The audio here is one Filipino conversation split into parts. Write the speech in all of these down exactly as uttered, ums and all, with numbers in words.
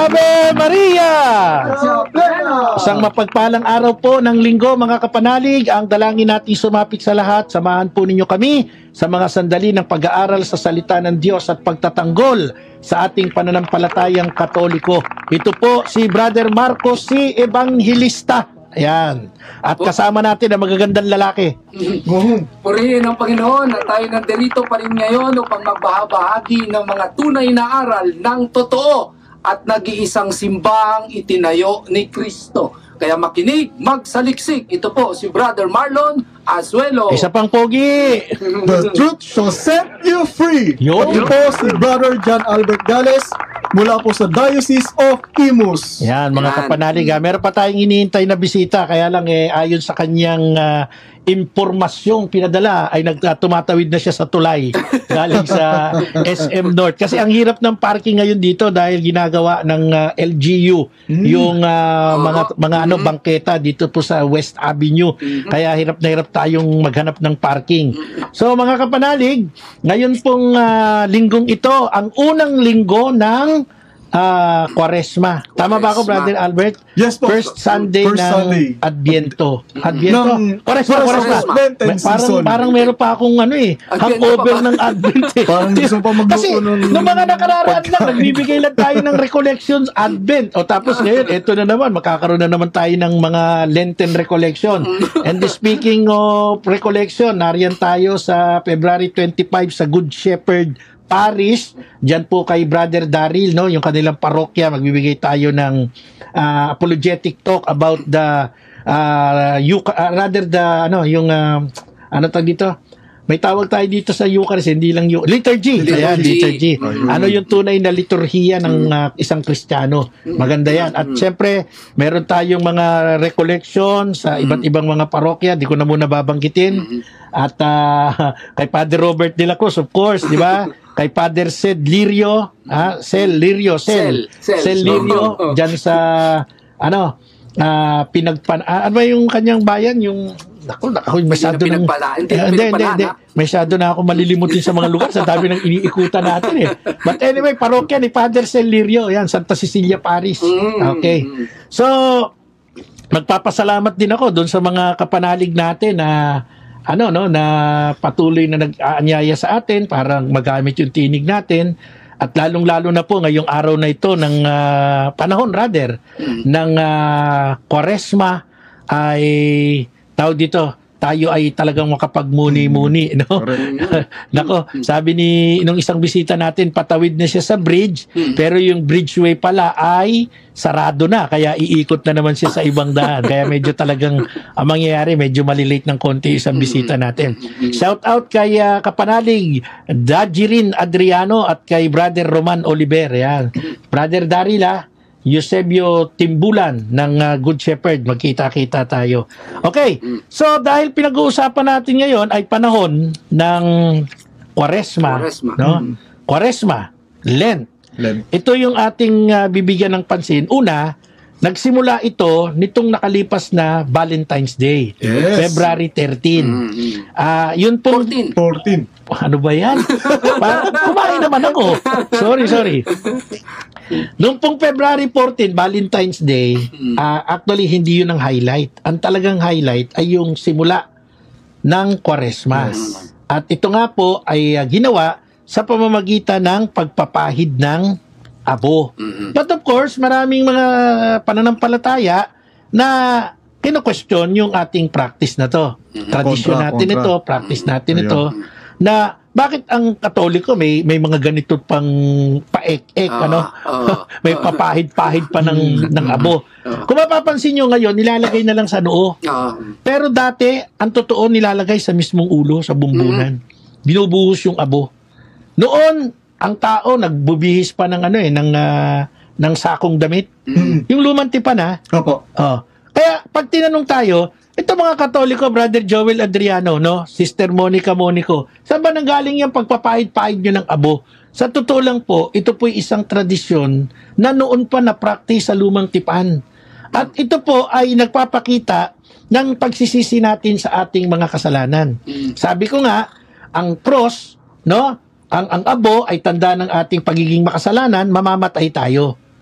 Ave Maria! Isang mapagpalang araw po ng linggo mga kapanalig. Ang dalangin natin sumapit sa lahat. Samahan po ninyo kami sa mga sandali ng pag-aaral sa salita ng Diyos at pagtatanggol sa ating pananampalatayang Katoliko. Ito po si Brother Marcos, si Evangelista. Ayan. At kasama natin ang magagandang lalaki. Purihin ang Panginoon at tayo nandirito pa rin ngayon upang magbahabahagi ng mga tunay na aral ng totoo at nag-iisang simbahang itinayo ni Kristo. Kaya makinig, magsaliksik. Ito po si Brother Marlon Azuelo. Isa pang pogi. The truth shall set you free. Yun. Ito po si Brother John Albert Gales mula po sa Diocese of Imus. Yan, mga Yan. kapanalig. Ha? Meron pa tayong hinihintay na bisita. Kaya lang, eh, ayon sa kanyang uh, impormasyong pinadala, ay nag, uh, tumatawid na siya sa tulay galing sa S M North. Kasi ang hirap ng parking ngayon dito dahil ginagawa ng uh, L G U mm. yung uh, mga mga ano bangketa dito po sa West Avenue. Mm-hmm. Kaya hirap na hirap tayong maghanap ng parking. So mga kapanalig, ngayon pong uh, linggong ito, ang unang linggo ng Ah, uh, Kwaresma. Tama ba ako, Brother Albert? Yes po. First Sunday First ng Sunday. Adviento. Adviento. Ng Kwaresma, Kwaresma. Parang parang meron pa akong ano eh, hangover ng Advent eh. Parang gusto pa magluto Kasi ng nung mga nakararaan lang, nagbibigay lang tayo ng recollections Advent. O tapos ngayon, eto na naman, makakaroon na naman tayo ng mga Lenten recollection. And speaking of recollection, nariyan tayo sa February twenty-five sa Good Shepherd Parish, diyan po kay Brother Daryl, no, yung kanilang parokya, magbibigay tayo ng uh, apologetic talk about the uh, Euch- uh, rather the ano, yung uh, ano tawag dito? May tawag tayo dito sa Eucharist, hindi lang yung liturgy. Liturgy. Ayan, liturgy. Ayun. Ano yung tunay na liturhiya ng uh, isang Kristiyano. Maganda yan. At syempre, meron tayong mga recollection sa iba't ibang mga parokya. Di ko na muna babanggitin. At uh, kay Father Robert de la Cruz, of course, di ba? Kay Father Sed Lirio, ah, Sel Lirio, Sel, Sel, Sel. Sel Lirio, Oh, oh. diyan sa ano, ah, pinagpan ah, ano ba yung kanyang bayan, yung naku, naku, masyado Hindi na nang pinagpala- hindi na Eh, hindi, hindi, pinagpala, hindi. ha? Masyado na ako malilimutin sa mga lugar sa dami ng iniikutan natin eh. But anyway, parokya ni Father Sel Lirio, yan, Santa Cecilia Parish. Mm. Okay. So, magpapasalamat din ako doon sa mga kapanalig natin na ano no na patuloy na nag-aanyaya sa atin para magamit yung tinig natin at lalong-lalo na po ngayong araw na ito ng uh, panahon rather mm. ng uh, Kwaresma ay tawag dito tayo ay talagang makapagmuni-muni, no? Nako, sabi ni nung isang bisita natin, patawid na siya sa bridge, hmm. pero yung bridgeway pala ay sarado na, kaya iikot na naman siya sa ibang daan. Kaya medyo talagang ang mangyayari, medyo malilate ng konti isang bisita natin. Shout out kay uh, kapanalig Dajirin Adriano at kay Brother Roman Oliver. Yan. Brother Darila Eusebio Timbulan ng uh, Good Shepherd, magkita-kita tayo. Okay, so dahil pinag-uusapan natin ngayon ay panahon ng Kwaresma, Kwaresma. no? Mm. Kwaresma, Lent. Lent. Ito yung ating uh, bibigyan ng pansin. Una, nagsimula ito nitong nakalipas na Valentine's Day, Yes. February thirteenth. Mm-hmm. Ah, yun pong fourteen. fourteen. ano ba yan? Parang kumain naman ako. Sorry, sorry. Noong pong February fourteenth, Valentine's Day, uh, actually hindi yun ang highlight. Ang talagang highlight ay yung simula ng Kwaresma. Yes. At ito nga po ay uh, ginawa sa pamamagitan ng pagpapahid ng abo. Mm-hmm. But of course, maraming mga pananampalataya na kino-question yung ating practice na to. Tradisyon Kontra, natin kontra. ito, practice natin Ayun. ito, na bakit ang Katoliko may may mga ganito pang paek-ek, Ah, ano? ah, May papahid-pahid pa ng ng abo. Kung mapapansin nyo ngayon, nilalagay na lang sa noo. Ah, Pero dati, ang totoo nilalagay sa mismong ulo, sa bumbunan. Binubuhos yung abo. Noon, ang tao nagbubihis pa ng ano eh, ng ah, ng sakong damit. Yung lumang tipan ha. Opo. Oh. Kaya pag tinanong tayo, ito mga Katoliko, Brother Joel Adriano, no? Sister Monica Monico, saan ba nanggaling yung pagpapahid-pahid nyo ng abo? Sa totoo lang po, ito po isang tradisyon na noon pa na-practice sa lumang tipan. At ito po ay nagpapakita ng pagsisisi natin sa ating mga kasalanan. Sabi ko nga, ang cross, no? Ang ang abo ay tanda ng ating pagiging makasalanan, mamamatay tayo.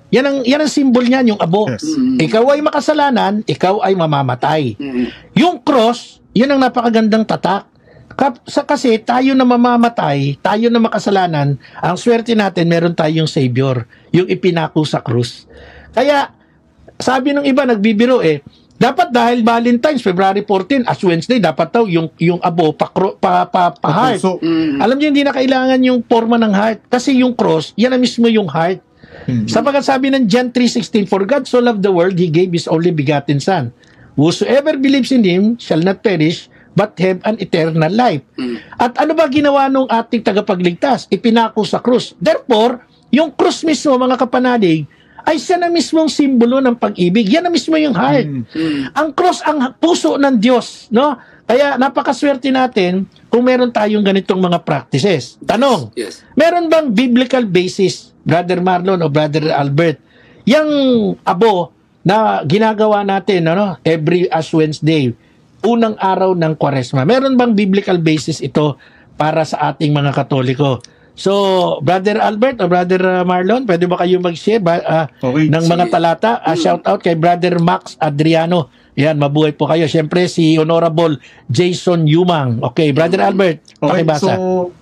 Yan ang, yan ang symbol niyan, yung abo. Yes. Ikaw ay makasalanan, ikaw ay mamamatay. Mm. Yung cross, yan ang napakagandang tatak. Kap- sa kasi tayo na mamamatay, tayo na makasalanan, ang swerte natin, meron tayong Savior, yung ipinako sa krus. Kaya, sabi ng iba, nagbibiro eh, dapat dahil Valentine's, February fourteen, as Wednesday, dapat daw yung, yung abo, pa, pa, pa, pa heart. So, Mm. Alam niyo, hindi na kailangan yung forma ng heart. Kasi yung cross, yan na mismo yung heart. Sapagat sabi ng John three sixteen, "For God so loved the world, He gave His only begotten Son. Whosoever believes in Him shall not perish, but have an eternal life." Mm. At ano ba ginawa nung ating tagapagligtas? Ipinako sa krus. Therefore, yung krus mismo, mga kapanalig, ay siya na mismong simbolo ng pag-ibig. Yan na mismo yung heart. Mm. Ang cross ang puso ng Diyos, no? Kaya napakaswerte natin kung meron tayong ganitong mga practices. Tanong, Yes. meron bang biblical basis, Brother Marlon o Brother Albert, yung abo na ginagawa natin ano, every Ash Wednesday, unang araw ng Kwaresma? Meron bang biblical basis ito para sa ating mga Katoliko? So, Brother Albert o Brother uh, Marlon, pwede ba kayo mag-share ba, uh, Okay. ng mga Sige. talata? Uh, shout out kay Brother Max Adriano. Yan, mabuhay po kayo. Siyempre, si Honorable Jason Yumang. Okay, Brother Albert, Okay, pakibasa. so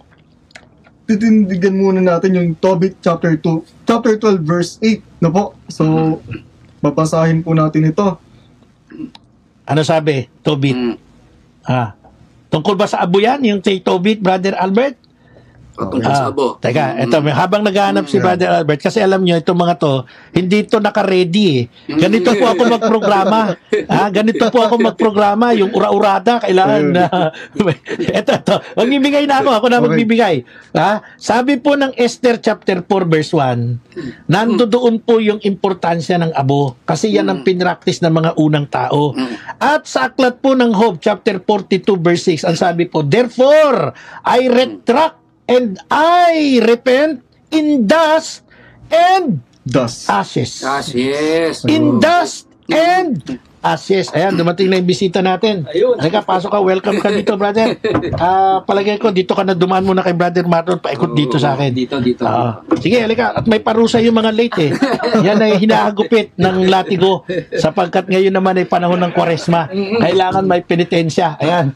titindigan muna natin yung Tobit chapter two, chapter twelve verse eight, no po. So babasahin po natin ito. Ano sabi, Tobit? Mm. Ah. Tungkol ba sa abo yan, yung kay Tobit, Brother Albert? Patungkol sa Ah, abo. teka, Mm. eto, habang naghahanap si Yeah. Brother Albert, kasi alam nyo, itong mga to, hindi to naka-ready eh. Ganito po ako magprograma. ah, ganito po ako magprograma. Yung ura-urada, kailangan na... eto, eto. Magbibigay na ako. Ako na Okay. magbibigay. Ah, sabi po ng Esther chapter four verse one, nandoon po yung importansya ng abo. Kasi yan ang pinractice ng mga unang tao. At sa aklat po ng Job chapter forty-two verse six, ang sabi po, "Therefore, I retract and I repent in dust and Thus. ashes." Yes, yes. In dust and ashes. Ayan, dumating na yung bisita natin. Ayun. Halika, pasok ka. Welcome ka dito, brother. Ah, palagay ko, dito ka na dumaan muna kay Brother Marlon. Paikot dito sa akin. Dito, dito. Oo. Sige, halika. At may parusa yung mga late eh. Yan ay hinahagupit ng latigo sapagkat ngayon naman ay panahon ng Kwaresma. Kailangan may penitensya. Ayan.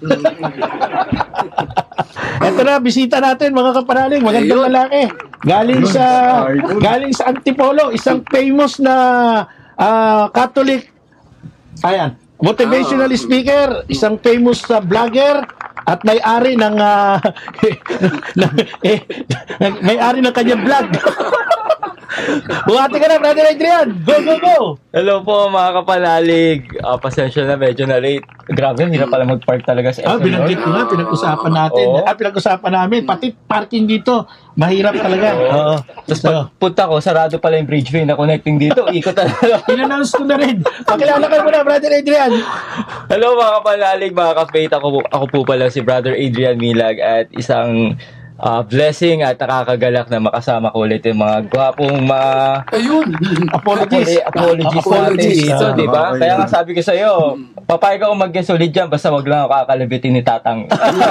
Eto na, bisita natin mga kapanaling, magandang Ayun. lalaki. Galing sa Ayun. galing sa Antipolo, isang famous na ah, Catholic, ayan, motivational speaker, isang famous sa vlogger at may-ari ng ah, ng- eh, may-ari ng kanyang vlog. Buhati ka na, Brother Adrian. Go, go, go. Hello po mga kapanalig. Ah, pasensya na, medyo na late. Grabe, hirap pala mag-park talaga sa Ah, S M binanggit ko nga, pinag-usapan natin. Oo. Ah, pinag-usapan namin. Pati parking dito, mahirap talaga. Oo. Tapos So, pagpunta ko, sarado pala yung bridgeway na connecting dito. Ikot talaga. in-announce ko na rin. Pakilala ka muna, Brother Adrian. Hello mga kapanalig, mga ka-faith. Ako, po- ako po pala si Brother Adrian Milag at isang ah, blessing at nakakagalak na makasama ko ulit yung mga gwapong mga Ayun. Apologies. apologies, Apologies. natin dito, Ah, di ba? okay. Kaya nga sabi ko sa'yo, papayag ako mag-guest ulit dyan, basta wag lang ako kakalabitin ni Tatang.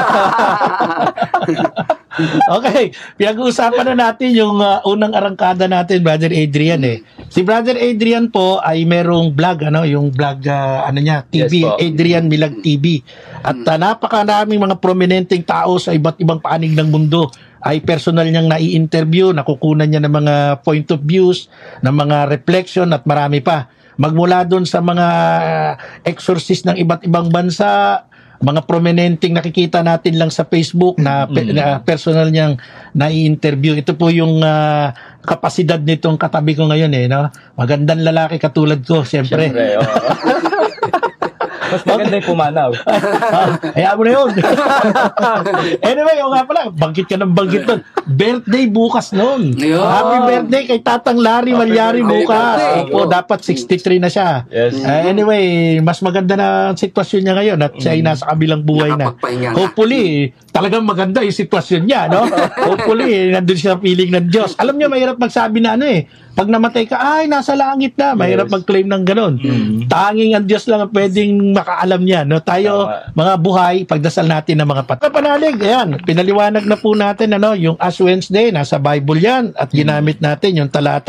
Okay, pinag-uusapan na natin yung ah, unang arangkada natin, Brother Adrian eh. Si Brother Adrian po ay merong vlog, ano, yung vlog, ah, ano niya, T V, Yes po. Adrian Milag T V. At uh, napakaraming mga prominenteng tao sa iba't ibang panig ng mundo ay personal niyang nai-interview, nakukunan niya ng mga point of views, ng mga reflection at marami pa. Magmula doon sa mga ah, exorcist ng iba't ibang bansa, mga prominenteng nakikita natin lang sa Facebook na, pe- na personal niyang nai-interview. Ito po yung ah, kapasidad nitong katabi ko ngayon eh, no? Magandang lalaki katulad ko, siyempre. Siyempre, oo. Mas maganda yung pumanaw. Ah, hayaan mo na yun. Anyway, o nga pala, banggit ka ng banggit doon. Birthday bukas noon. Ayun. Happy birthday kay Tatang Larry Malyari birthday. bukas. Happy Opo, birthday. dapat sixty-three na siya. Yes. Ah, anyway, mas maganda na ang sitwasyon niya ngayon at siya ay nasa kabilang buhay na. Nakapagpahinga na. Hopefully, talagang maganda yung sitwasyon niya, no? Hopefully, nandun siya sa feeling ng Diyos. Alam niyo, mahirap magsabi na ano eh. Pag namatay ka, ay, nasa langit na. Mahirap Yes. mag-claim ng ganun. Tanging ang Diyos lang ang pwedeng makaalam niya, no? Tayo, Tama. mga buhay, pagdasal natin ng mga pat. Kapanalig, ayan, pinaliwanag na po natin, ano, yung Ash Wednesday, nasa Bible yan, at ginamit natin yung talata,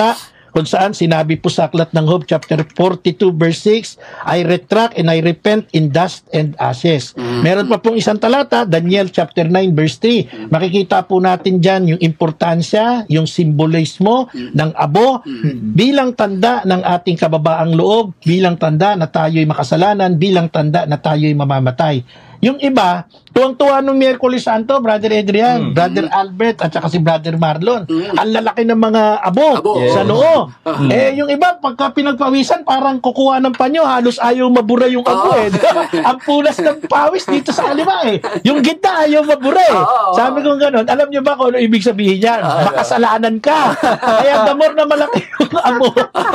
kung saan sinabi po sa Aklat ng Job chapter forty-two verse six, I retract and I repent in dust and ashes. Meron pa pong isang talata, Daniel chapter nine verse three. Makikita po natin dyan yung importansya, yung simbolismo ng abo bilang tanda ng ating kababaang loob, bilang tanda na tayo'y makasalanan, bilang tanda na tayo'y mamamatay. Yung iba, tuwang-tuwa nung Miyerkules Santo, Brother Adrian, Mm. Brother Albert, at saka si Brother Marlon. Mm. Ang lalaki ng mga abo, Abo. sa Yes. noo. Mm. Eh, yung iba, pagka pinagpawisan, parang kukuha ng panyo, halos ayaw mabura yung abo Oo. eh. Ang punas ng pawis dito sa kalima eh. Yung gitna ayaw mabura eh. Oo. Sabi ko gano'n, alam niyo ba kung ano ibig sabihin yan? Makasalanan ka. Kaya the more na malaki yung abo,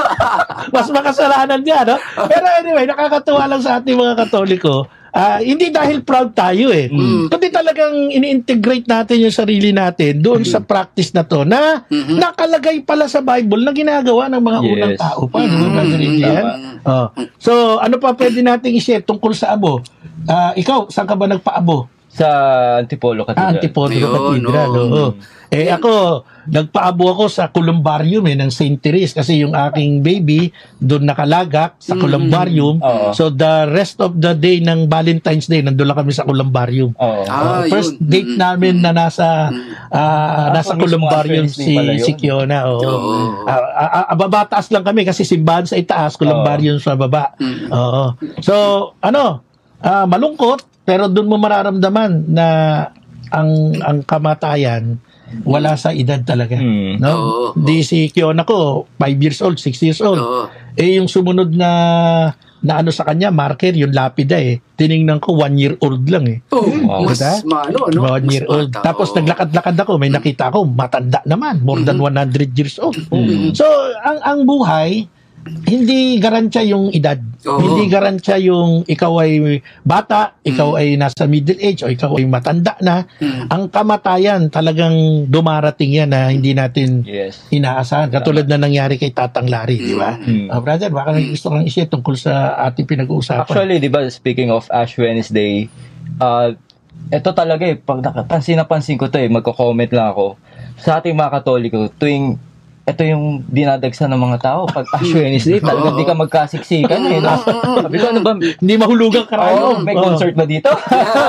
mas makasalanan niya, no? Pero anyway, nakakatuwa lang sa ating mga Katoliko. Ah, hindi dahil proud tayo eh. Mm. Kundi talagang ini-integrate natin yung sarili natin doon sa practice na to na Mhm. nakalagay pala sa Bible na ginagawa ng mga Yes. unang tao pa. Mm. Di ba, Brother Adrian? Tama. Oh. So, ano pa pwede nating i-share tungkol sa abo? Ah, ikaw, saan ka ba nagpaabo? Sa Antipolo Ah, Cathedral. Antipolo Ayun, Cathedral. oo. Oo. Eh ako, nagpaabo ako sa Columbarium eh, ng Saint Therese kasi yung aking baby doon nakalagak sa Mm. Columbarium. Oo. So the rest of the day ng Valentine's Day, nandun lang kami sa Columbarium. Oo. Ah, Uh, first yun. date Mm. namin na nasa ah, Ah, nasa so mismo Columbarium Ashes Day si pala yun. si Kiona. Oo. Oo. Ah, ah, ah, babataas lang kami kasi simbahan sa itaas, Columbarium sa baba. Mm. Oo. So, ano, ah, malungkot pero doon mo mararamdaman na ang ang kamatayan wala sa edad talaga. Mm. No? Oo. Di si Kiona ko, five years old, six years old. Oo. Eh, yung sumunod na na ano sa kanya, marker, yung lapida eh. Tiningnan ko, one year old lang eh. Oh, Wow. mas Diba? maano, ano? One Mas year old. bata, Tapos oo. naglakad-lakad ako, may nakita ako, matanda naman, more than one hundred years old. Mhm. So, ang ang buhay, hindi garantiya yung edad. Oo. Hindi garantiya yung ikaw ay bata, ikaw ay nasa middle age, o ikaw ay matanda na. Mm. Ang kamatayan, talagang dumarating yan na hindi natin Yes. inaasahan. Katulad na nangyari kay Tatang Larry, di ba? Mm. Ah, brother, baka may gusto kang i-share tungkol sa ating pinag-uusapan. Actually, di ba, speaking of Ash Wednesday, uh, ito talaga eh, pag napansin na pansin ko to eh, magko-comment lang ako. Sa ating mga Katoliko, tuwing ito yung dinadagsa ng mga tao pag Ash Wednesday, talagang di ka magkasiksikan eh. No? Sabi ko, ano ba? hindi mahulugang Oh, karayom. may Oo. concert ba dito?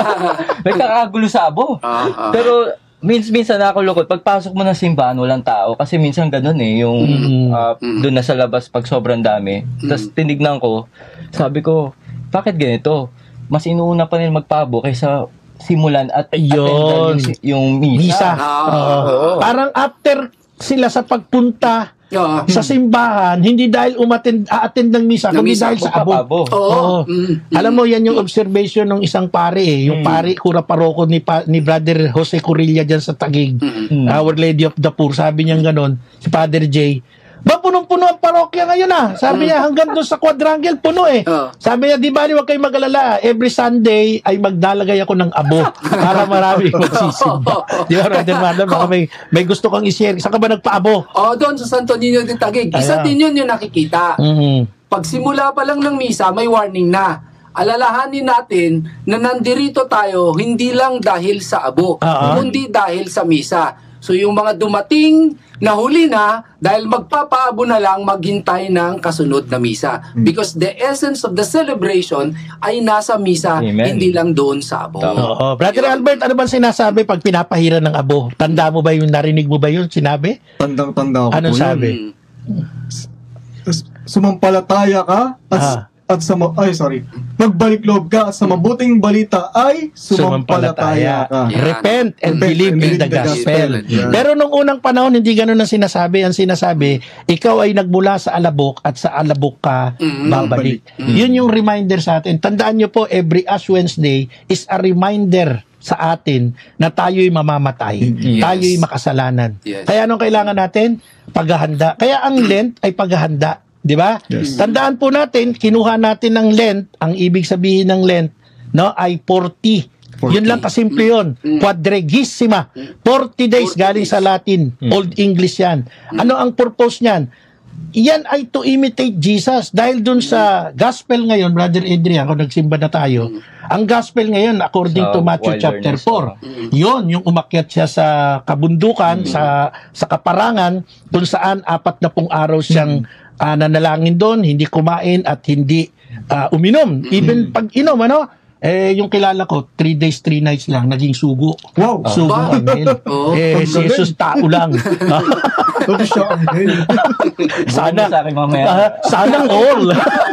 May kakagulo sa abo. Ah, ah. Pero mins minsan nakakulukot pagpasok mo ng simbahan walang tao kasi minsan ganun eh yung Mm. ah, Mm. doon na sa labas pag sobrang dami. Tapos tinignan ko, sabi ko, bakit ganito? Mas inuuna pa rin magpabo kaysa simulan at Ayun. attendan yung, si- yung Misa. misa. Ah, Oo. oo. Parang after sila sa pagpunta Ah. sa simbahan, hindi dahil umattend a-attend ng misa, Ng kundi misa, dahil sa abo. Magpapabo. Oo. Oo. Mm. Alam mo, yan yung observation ng isang pare eh. Yung Mm. pare, kura paroko ni, pa, ni Brother Jose Corilla dyan sa Taguig. Mm. Mm. Our Lady of the Poor. Sabi niya ganon, si Father J. Ba, punong-puno ang parokya ngayon ah. Sabi niya, hanggang doon sa quadrangle, puno eh. Oo. Sabi niya, di ba, huwag kayong mag-alala. Every Sunday ay magdalagay ako ng abo para marami magsisimba. Di ba, Brother Marlon, baka may, may gusto kang i-share. Saan ka ba nagpaabo? Oh, doon sa Santo Niño de Taguig. Isa Ayan. din yun yung nakikita. Mhm. Pagsimula pa lang ng misa, may warning na. Alalahanin natin na nandirito tayo hindi lang dahil sa abo, Oo. kundi dahil sa misa. So yung mga dumating na huli na, dahil magpapaabo na lang maghintay ng kasunod na misa. Because the essence of the celebration ay nasa misa, Amen. hindi lang doon sa abo. Tama. Oo. Brother Albert, ano bang sinasabi pag pinapahiran ng abo? Tanda mo ba yung narinig mo ba yun? Sinabi? Tandang-tanda ko Anong po yun. sabi? Mm. Sumampalataya ka at, Ah. at sa ma- ay sorry. Magbalik loob ka at sa mabuting balita ay sumampalataya ka. Yan. Repent and Repent believe and in believe the the gospel. gospel. Yan. Pero nung unang panahon, hindi ganun ang sinasabi. Ang sinasabi, ikaw ay nagmula sa alabok at sa alabok ka Mm. babalik. Mm. Yun yung reminder sa atin. Tandaan nyo po, every Ash Wednesday is a reminder sa atin na tayo'y mamamatay. Yes. Tayo'y makasalanan. Yes. Kaya anong kailangan natin? Paghahanda. Kaya ang Lent ay paghahanda. Di ba? Yes. Tandaan po natin, kinuha natin ng Lent, ang ibig sabihin ng Lent, no, ay forty. forty. Yun lang kasimple yun. Mm. Quadrigesima. forty days forty galing days. sa Latin. Old English yan. Ano ang purpose niyan? yan ay to imitate Jesus. Dahil dun sa gospel ngayon, Brother Adrian, kung nagsimba na tayo, ang gospel ngayon, according Sa to Matthew chapter wilderness, four, yon yung umakyat siya sa kabundukan, sa sa kaparangan, kung saan apat na pung araw siyang ah, nanalangin doon, hindi kumain at hindi ah, uminom. Even pag inom, ano, eh, yung kilala ko, three days, three nights lang, naging sugo. Wow. Sugo Ba? ang hell. Oh. Eh, si Jesus tao lang. Ito siya ang hell. Sana. Sa akin mamaya. Ah, sana all.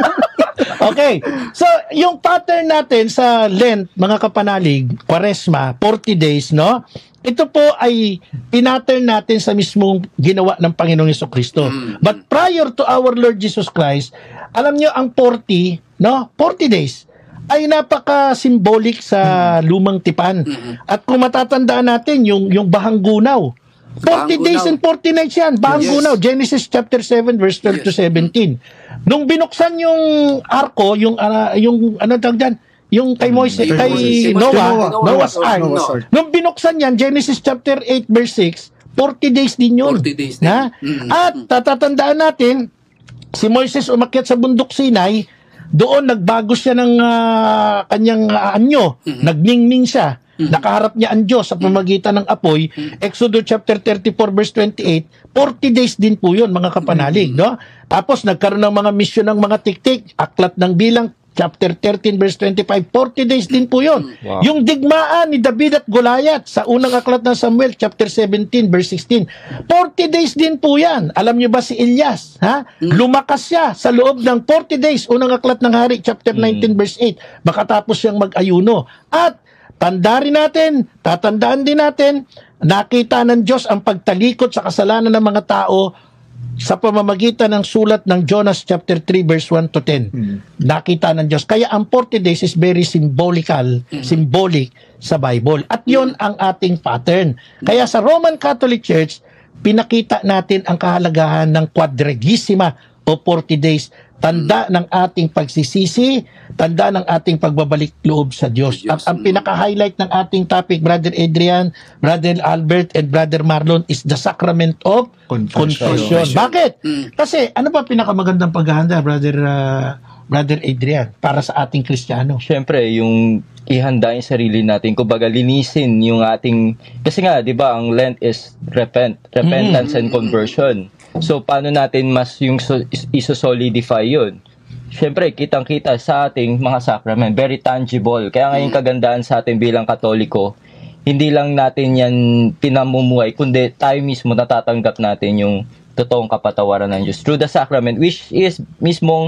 Okay. So, yung pattern natin sa Lent, mga kapanalig, Kwaresma, forty days, no? Ito po ay pinattern natin sa mismong ginawa ng Panginoong Jesucristo. But prior to our Lord Jesus Christ, alam nyo, ang forty, no? forty days, ay napaka-symbolic sa lumang tipan. At kung matatandaan natin, yung, yung bahang gunaw, forty Bahang days gunaw. and forty nights yan. Bahang Yes. gunaw. Genesis chapter seven verse twelve to seventeen. Nung binuksan yung arko, yung ah, yung ano tawag dyan? Yung kay Moises, Kay kay Moses. Noah, Noah. Noah's Ark. Noah's Ark. Nung binuksan yan, Genesis chapter eight verse six, forty days din yun. forty days din. Ha? Mm. At tatatandaan natin, si Moises umakyat sa bundok Sinai, doon nagbago siya ng ah, kanyang ah, anyo, nagningning siya. Nakaharap niya ang Diyos sa pamamagitan ng apoy. Exodus chapter thirty-four verse twenty-eight, forty days din po yun, mga kapanalig, no? Tapos nagkaroon ng mga misyon ng mga tiktik, aklat ng bilang, chapter thirteen verse twenty-five, forty days din po yun. Wow. Yung digmaan ni David at Goliath sa unang aklat ng Samuel, chapter seventeen verse sixteen, forty days din po yan. Alam niyo ba si Elias? Ha? Lumakas siya sa loob ng forty days, unang aklat ng Hari, chapter nineteen verse eight, makatapos siyang mag-ayuno. At tanda rin natin, tatandaan din natin, nakita ng Diyos ang pagtalikod sa kasalanan ng mga tao sa pamamagitan ng sulat ng Jonas chapter three verse one to ten. Nakita ng Diyos. Kaya ang forty days is very symbolical, symbolic sa Bible. At yon ang ating pattern. Kaya sa Roman Catholic Church, pinakita natin ang kahalagahan ng quadragesima o forty days. Tanda ng ating pagsisisi, tanda ng ating pagbabalik loob sa Diyos. Diyos. At ang pinaka-highlight ng ating topic, Brother Adrian, Brother Albert, and Brother Marlon, is the sacrament of Confession. confession. Bakit? Mm. Kasi ano ba pinakamagandang paghahanda, Brother uh, Brother Adrian, para sa ating Kristiyano? Siyempre, yung ihanda yung sarili natin, kumbaga linisin yung ating, kasi nga, di ba, ang Lent is repent, repentance and conversion. So, paano natin mas yung so, is- iso-solidify yun? Siyempre, kitang-kita sa ating mga sacrament, very tangible. Kaya ngayon kagandahan sa atin bilang Katoliko, hindi lang natin yan pinamumuhay, kundi tayo mismo natatanggap natin yung totoong kapatawaran ng Diyos through the sacrament, which is mismong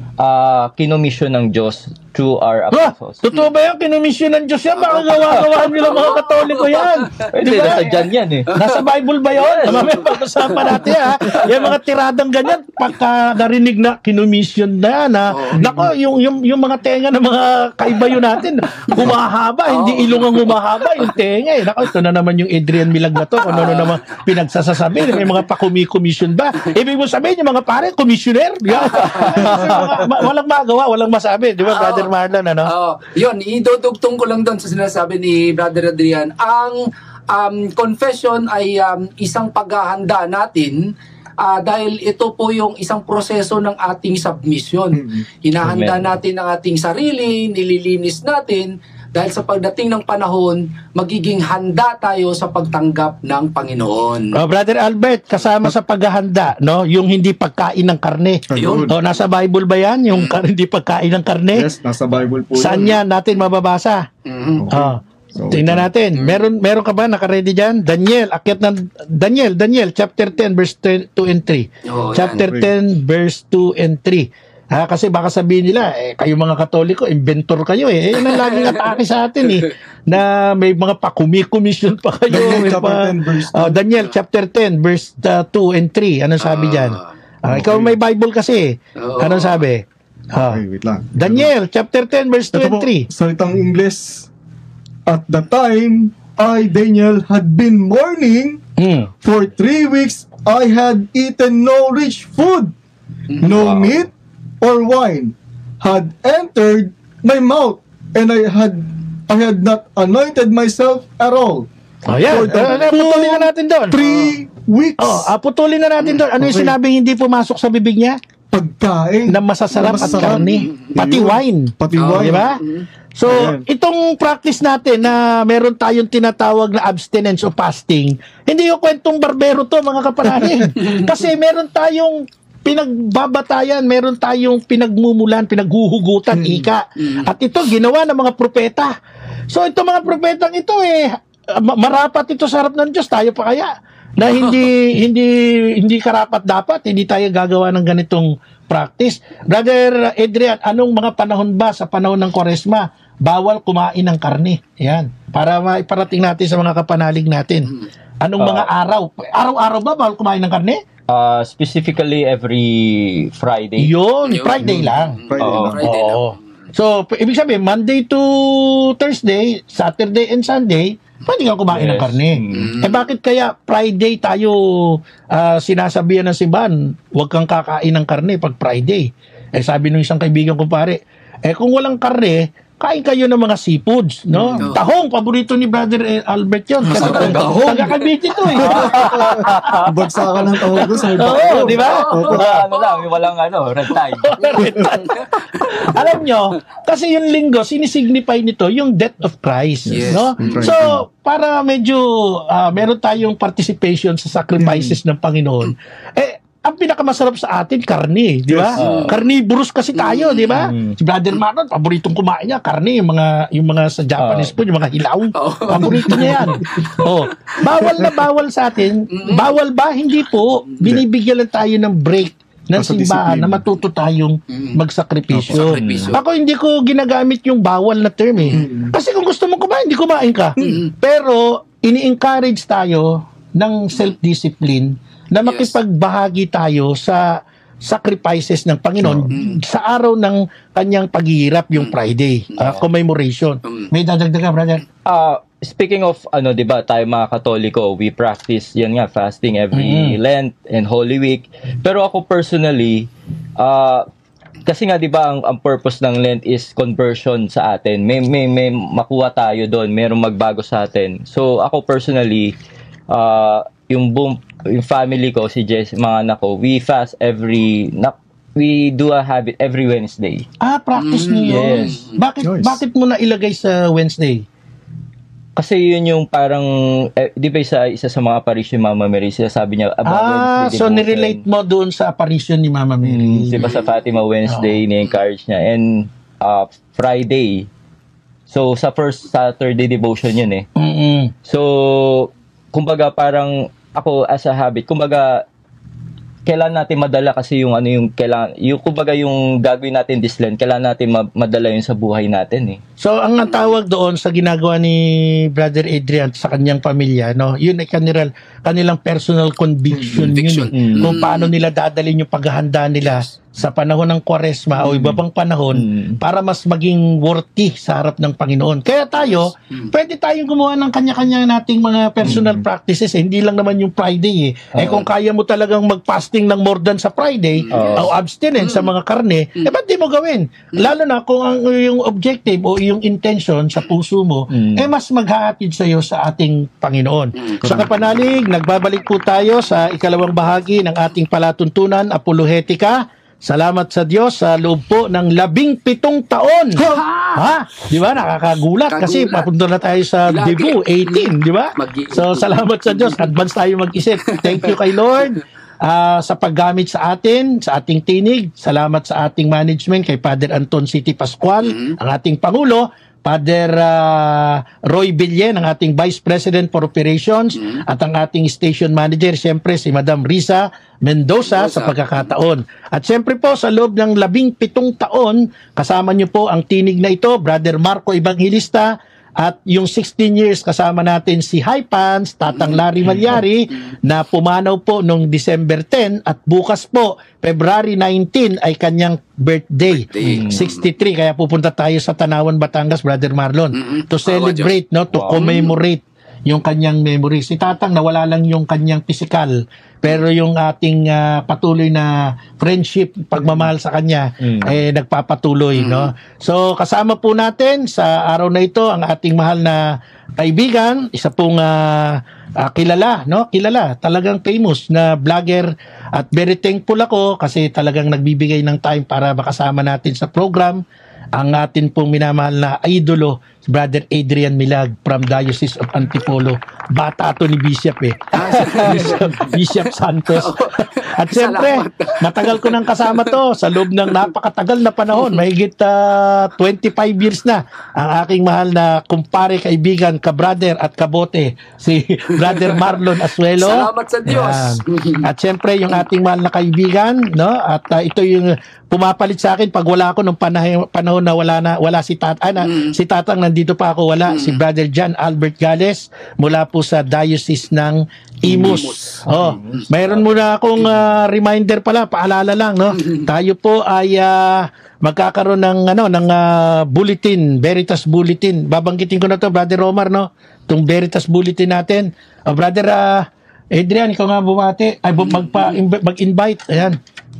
uh, kinomisyon ng Diyos through our Ah, apostles. totoo ba yan? Kinomisyon ng Diyos yan? Baka gawa-gawaan nila mga Katoliko yan. Pwede, Di ba? nasa dyan yan eh. Nasa Bible ba yun? Mamaya pag-usapan natin ha. Yung mga tiradang ganyan, pagka narinig na kinomisyon na yan ha. Nako, yung, yung, yung mga tenga ng mga kaibayo natin, humahaba, hindi ilong ang humahaba, yung tenga eh. Nako, ito na naman yung Adrian Milag na to, kung ano naman pinagsasasabi, may mga pa-commission ba? Ibig mo sabihin, yung mga pare, commissioner? Yan. Mga- walang magawa, walang masabi. Di ba, Brother Marlon, ano? Oh, yun, idudugtong ko lang doon sa sinasabi ni Brother Adrian. Ang um, confession ay um, isang paghahanda natin ah, dahil ito po yung isang proseso ng ating submission. Hinahanda Amen. natin ang ating sarili, nililinis natin, dahil sa pagdating ng panahon, magiging handa tayo sa pagtanggap ng Panginoon. Oh, Brother Albert, kasama sa paghahanda, no, yung hindi pagkain ng karne. Ayun. Oh, nasa Bible ba yan? Yung kar- hindi pagkain ng karne? Yes, nasa Bible po Saan yan natin mababasa? Mhm. Oh. So, Tingnan natin. Meron meron ka ba naka-ready diyan? Daniel, akyat ng Daniel, Daniel chapter ten verse two and three. Oh, Chapter yan. ten verse two and three. Ha, kasi baka sabihin nila, eh, kayo mga Katoliko, inventor kayo eh. Eh, yun ang laging atake sa atin eh. Na may mga pa-commission pa kayo. Daniel may chapter pa- ten, verse Oh, Daniel chapter ten verse uh, two and three. Anong sabi Ah, diyan? Ah, ikaw may Bible kasi. Oo. Anong sabi? Ah, Okay, wait lang. Daniel chapter ten verse two Ito and po, three. salitang English. At the time, I, Daniel, had been mourning. Hmm. For three weeks, I had eaten no rich food. No Wow. meat or wine had entered my mouth, and I had I had not anointed myself at all. Oh, yan. For the Uh, putulin na natin doon. Three weeks. Oh, ah, putulin na natin doon. Ano yung Okay. sinabing hindi pumasok sa bibig niya? Pagkain. Na masasarap Na at masarap. karne. Pati Yun. wine. Pati Oh, wine. Di ba? So, Ayan. itong practice natin na meron tayong tinatawag na abstinence o fasting, hindi yung kwentong barbero to, mga kapanalig. Kasi meron tayong pinagbabatayan, meron tayong pinagmumulan, pinaghuhugutan, ika. At ito, ginawa ng mga propeta. So, ito mga propetang ito eh, ma- marapat ito sa harap ng Diyos. Tayo pa kaya? Na hindi, hindi, hindi karapat dapat, hindi tayo gagawa ng ganitong practice. Brother Adrian, anong mga panahon ba sa panahon ng Kwaresma bawal kumain ng karne? Yan. Para maiparating natin sa mga kapanalig natin. Anong mga araw? Araw-araw ba bawal kumain ng karne? Uh, specifically every Friday. Yun, Yun. Friday lang. Friday Oo. lang. Friday lang. Oo. So, p- ibig sabihin, Monday to Thursday, Saturday and Sunday, pwede kang kumain ng Yes. karne. Mm. Eh bakit kaya Friday tayo ah, sinasabihan ng simbahan, huwag kang kakain ng karne pag Friday? Eh sabi nung isang kaibigan ko pare, eh kung walang karne, kain kayo ng mga seafoods, no? Mm. Tahong, paborito ni Brother eh, Albert yun. Kasi Masarap ang tahong. taga-Cavite to eh. Bagsakan ng tawag ko sa Oo, di ba? Opo. Wala, ano lang, yung walang ano, red tide. Alam nyo, kasi yung linggo, sinisignify nito yung death of Christ. Yes. No? Right. So, para medyo ah, meron tayong participation sa sacrifices ng Panginoon, eh, ang pinakamasarap sa atin, karne, di ba? Yes. Carnivorous kasi tayo, di ba? Mm. Si Brother Marlon, paboritong kumain niya, karne, yung mga, yung mga sa Japanese Ah. food, yung mga hilaw. Oo. Paborito niya yan. Oh, bawal na bawal sa atin. Bawal ba? Hindi po. Binibigyan lang tayo ng break ng Basta simbahan discipline. na matuto tayong magsakripisyo. Sakripisyo. Ako hindi ko ginagamit yung bawal na term eh. Kasi kung gusto mong kumain, hindi kumain ka. Pero ini-encourage tayo ng self-discipline na Yes. makipagbahagi tayo sa sacrifices ng Panginoon sa araw ng kanyang paghihirap, yung Friday, uh, commemoration. May dadagdag ka, brother? Uh, speaking of, ano, di ba, tayo mga Katoliko, we practice, yan nga, fasting every Mm. Lent and Holy Week. Pero ako personally, uh, kasi nga, di ba, ang, ang purpose ng Lent is conversion sa atin. May, may, may makuha tayo doon, merong magbago sa atin. So, ako personally, uh, yung buong, yung family ko, si Jess, mga anak ko, we fast every, na, we do a habit every Wednesday. Ah, practice Mm, niyo yun. yes. Bakit, Nice. bakit mo na ilagay sa Wednesday? Kasi yun yung parang, eh, di ba isa, isa sa mga parisyon ni Mama Mary, sila sabi niya, about Ah, Wednesday so devotion. nirelate mo doon sa apparition ni Mama Mary. Mm, di ba sa Fatima Wednesday, ni-encourage niya. And uh, Friday, so sa first Saturday devotion yun eh. Mm-mm. So, kumbaga parang ako as a habit, kumbaga kailangan natin madala kasi yung ano yung kailangan, yung kumbaga yung gagawin natin this Lent, kailangan natin ma- madala yun sa buhay natin eh. So, ang ang tawag doon sa ginagawa ni Brother Adrian sa kanyang pamilya, no, yun ay kanilang, kanilang personal conviction, Conviction. yun. Mm. Kung paano nila dadalhin yung paghahanda nila sa panahon ng Kwaresma o iba pang panahon Mm. para mas maging worthy sa harap ng Panginoon. Kaya tayo, pwede tayong gumawa ng kanya-kanya nating mga personal practices. Eh. Hindi lang naman yung Friday eh. Eh kung kaya mo talagang mag-fasting ng more than sa Friday Oo. o abstinence sa mga karne, eh ba't di mo gawin? Lalo na kung ang yung objective o yung intention sa puso mo, Mm. eh mas maghahatid sa iyo sa ating Panginoon. Sa kapanalig, nagbabalik po tayo sa ikalawang bahagi ng ating palatuntunan, Apologetica. Salamat sa Diyos sa loob po ng labing pitong taon. Ha? Di ba? Nakakagulat kasi Kagulat. papunta na tayo sa Lagi. debut, eighteen, di ba? Mag-i- So, salamat sa Diyos. Advance tayo mag-isip. Thank you kay Lord ah, sa paggamit sa atin, sa ating tinig. Salamat sa ating management kay Father Anton City Pascual, ang ating Pangulo. Father ah, Roy Villen, ang ating Vice President for Operations, at ang ating Station Manager, siyempre si Madam Risa Mendoza, sa Mendoza. pagkakataon. At siyempre po, sa loob ng labing pitong taon, kasama niyo po ang tinig na ito, Brother Marco Evangelista, at yung sixteen years kasama natin si High Pants, Tatang Larry Malyari, na pumanaw po noong December ten, at bukas po, February nineteen, ay kanyang birthday. Birthday. sixty-three, kaya pupunta tayo sa Tanawan, Batangas, Brother Marlon, Mm-mm. to celebrate, no, to Wow. commemorate yung kanyang memory. Si Tatang nawala lang yung kanyang physical, pero yung ating ah, patuloy na friendship, pagmamahal sa kanya, Mm. eh nagpapatuloy, no? So kasama po natin sa araw na ito ang ating mahal na kaibigan, isa pong ah, ah, kilala, no? Kilala, talagang famous na vlogger, at very thankful ako kasi talagang nagbibigay ng time para makasama natin sa program ang atin pong minamahal na idolo, si Brother Adrian Milag from Diocese of Antipolo. Bata to ni Bishop eh. Bishop, Bishop Santos. At siyempre, matagal ko nang kasama to sa loob ng napakatagal na panahon. Mahigit uh, twenty-five years na ang aking mahal na kumpare, kaibigan, ka-brother at kabote, si Brother Marlon Asuelo. Salamat sa Diyos. Yan. At siyempre, yung ating mahal na kaibigan, no? At uh, ito yung pumapalit sa akin pag wala ako nung panahon, panahon na wala na wala si Tat ah, na, Mm. si Tatang nandito pa ako, wala si Brother John Albert Gales mula po sa Diocese ng Imus. Imus. Oh, mayroon muna akong ah, reminder pala, paalala lang, no. Tayo po ay ah, magkakaroon ng ano ng ah, bulletin, Veritas Bulletin. Babanggitin ko na to, Brother Romar, no. Tung Veritas Bulletin natin. Oh, Brother ah, Adrian, ikaw nga bumati, ay bu- magpa mag-invite. Ayan.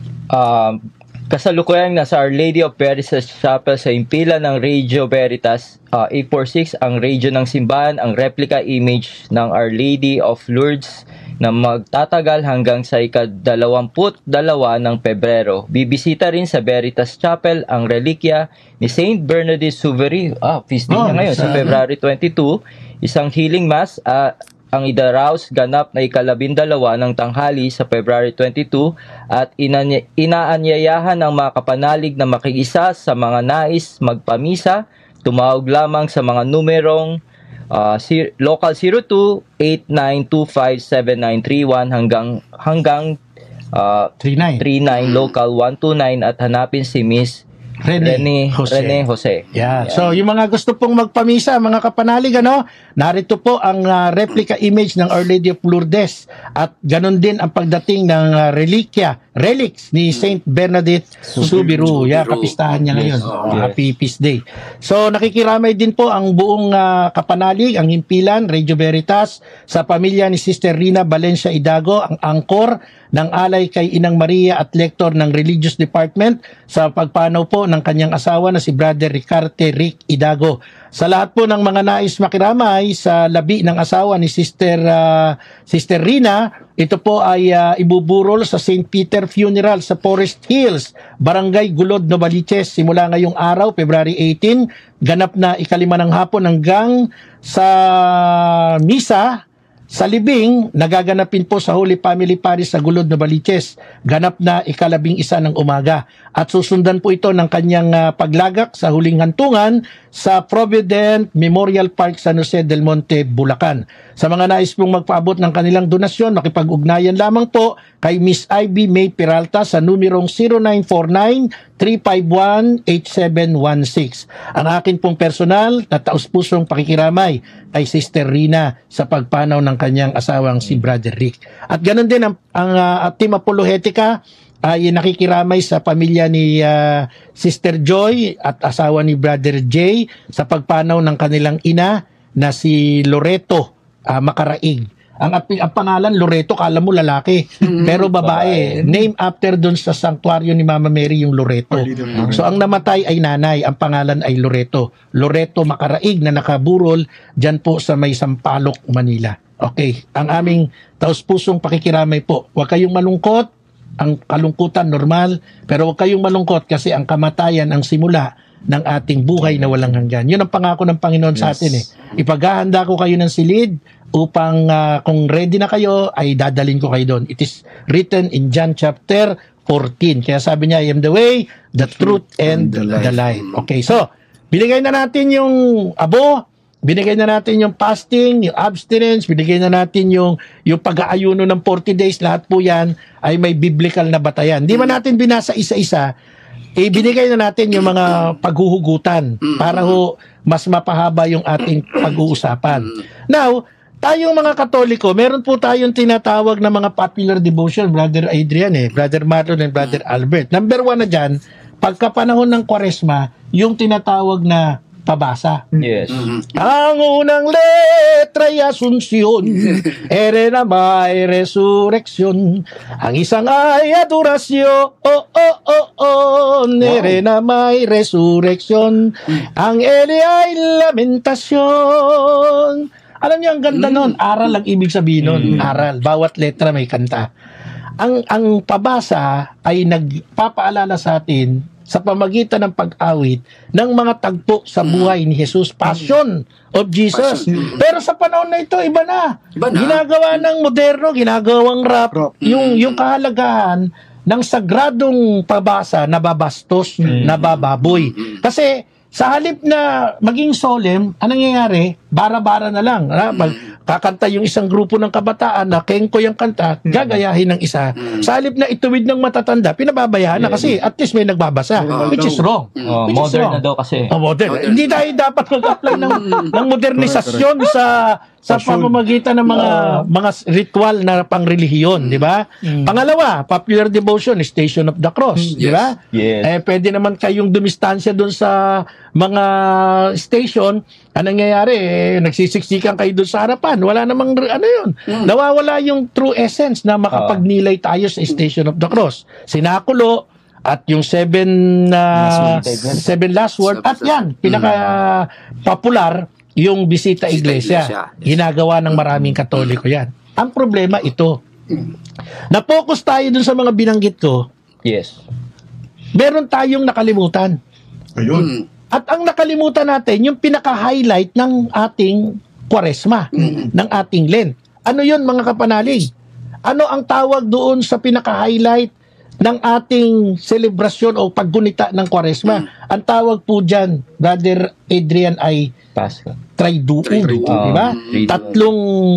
Um, kasalukuyang nasa Our Lady of Veritas Chapel sa impila ng Radio Veritas uh, eight forty-six ang radio ng simbahan, ang replica image ng Our Lady of Lourdes na magtatagal hanggang sa ikadalawamput dalawa ng Pebrero. Bibisita rin sa Veritas Chapel ang relikya ni Saint Bernadette Souveri. Ah, feast day Oh, niya ngayon sa sa- February twenty-two. Isang healing mass ah, ang idaraos ganap na ikalabindalawa ng tanghali sa February twenty-two at inanya, inaanyayahan ng mga kapanalig na makiisa sa mga nais magpamisa. Tumawag lamang sa mga numerong uh, si, local zero two eight nine two five seven nine three one hanggang hanggang uh, three nine. three nine local one two nine at hanapin si Miss Rene, Rene Jose. Rene Jose. Yeah. So, yung mga gusto pong magpamisa, mga kapanalig, ano, narito po ang ah, replica image ng Our Lady of Lourdes. At ganun din ang pagdating ng ah, relikya, relics ni Saint Bernadette Soubirous. Yeah, kapistahan niya ngayon. Yes. Oh, Yes. Happy Feast Day. So, nakikiramay din po ang buong ah, kapanalig, ang himpilan, Radio Veritas, sa pamilya ni Sister Rina Valencia Idago, ang angkor ng alay kay Inang Maria at lektor ng Religious Department sa pagpanaw po ng kanyang asawa na si Brother Ricarte Rick Idago. Sa lahat po ng mga nais makiramay sa labi ng asawa ni Sister ah, Sister Rina, ito po ay ah, ibuburol sa Saint Peter Funeral sa Forest Hills, Barangay Gulod, Novaliches, simula ngayong araw, February eighteen, ganap na ikalima ng hapon hanggang sa misa sa libing, nagaganapin po sa Holy Family Parish sa Gulod, Novaliches. Ganap na ikalabing isa ng umaga. At susundan po ito ng kanyang ah, paglagak sa huling hantungan sa Provident Memorial Park, San Jose del Monte, Bulacan. Sa mga nais pong magpaabot ng kanilang donasyon, makipag-ugnayan lamang po kay Miss Ivy May Peralta sa numerong zero nine four nine three five one eight seven one six. Ang akin pong personal na taus-pusong pakikiramay kay Sister Rina sa pagpanaw ng kanyang asawang si Brother Rick. At ganun din ang, ang uh, Team Apologetica ay nakikiramay sa pamilya ni uh, Sister Joy at asawa ni Brother Jay sa pagpanaw ng kanilang ina na si Loreto uh, Makaraig. Ang, ang pangalan Loreto, kala mo lalaki, pero babae. Name after dun sa sanctuaryo ni Mama Mary yung Loreto. So ang namatay ay nanay, ang pangalan ay Loreto. Loreto Makaraig na nakaburol dyan po sa may Sampaloc, Manila. Okay, ang aming taus-pusong pakikiramay po. Huwag kayong malungkot, ang kalungkutan normal, pero huwag kayong malungkot kasi ang kamatayan ang simula ng ating buhay na walang hanggan. Yun ang pangako ng Panginoon sa atin eh. Ipaghahanda ko kayo ng silid upang uh, kung ready na kayo ay dadalhin ko kayo doon. It is written in John chapter fourteen. Kaya sabi niya, I am the way, the truth, and the life. Okay, so binigay na natin yung abo, binigay na natin yung fasting, yung abstinence, binigay na natin yung yung pag-aayuno ng forty days, lahat po yan ay may biblical na batayan. Hindi man natin binasa isa-isa, eh, binigay na natin yung mga paghuhugutan para ho mas mapahaba yung ating pag-uusapan. Now, tayong mga Katoliko, meron po tayong tinatawag na mga popular devotion, Brother Adrian eh, Brother Marlon and Brother Albert. Number one na dyan, pagkapanahon ng Kwaresma, yung tinatawag na pabasa. Yes. Ang unang letra ay Asunsyon, ere na may resurreksyon. Ang isang ay adorasyon, oh, oh, oh, oh, ere na may resurreksyon. Ang eli ay lamentasyon. Alam niyo, ang ganda nun. Aral ang ibig sabihin nun. Aral. Bawat letra may kanta. Ang ang pabasa ay nagpapaalala sa atin sa pamagitan ng pag-awit ng mga tagpo sa buhay ni Jesus. Passion of Jesus. Passion. Pero sa panahon na ito, iba na. Iba na. Ginagawa ng moderno, ginagawang rap. Rap. Yung, yung kahalagahan ng sagradong pabasa, nababastos, nabababoy. Kasi sa halip na maging solemn, anong nangyayari? Bara-bara na lang. Ha? Mag- kakanta yung isang grupo ng kabataan na kengko yung kanta, gagayahin ng isa. Sa halip na ituwid ng matatanda, pinababayaan na kasi at least may nagbabasa, which is wrong. Oh, Which is modern wrong. na daw kasi. Oh, modern. Modern. Hindi tayo dapat mag-apply ng, ng modernisasyon sa sa Passion. pamamagitan ng mga mga ritual na pangrelihiyon, di ba? Pangalawa, popular devotion, Station of the Cross, di ba? Yes. Eh pwede naman kayong dumistansya doon sa mga station. Anong nangyayari? Eh, nagsisiksikan kayo doon sa harapan. Wala namang ano 'yun. Nawawala yung true essence na makapagnilay tayo sa Station of the Cross. Sinakulo at yung seven uh, Last word. seven last word at yan pinaka popular yung bisita iglesia. Iglesia. Ginagawa ng maraming Katoliko yan. Ang problema ito. Na-focus tayo dun sa mga binanggit ko. Yes. Meron tayong nakalimutan. Ayun. At ang nakalimutan natin yung pinaka-highlight ng ating Kwaresma, ng ating Lent. Ano yun mga kapanalig? Ano ang tawag doon sa pinaka-highlight ng ating selebrasyon o paggunita ng Kwaresma? Ang tawag po dyan, Brother Adrian, ay Pasko. Triduum, Triduum. di ba? Triduum. Tatlong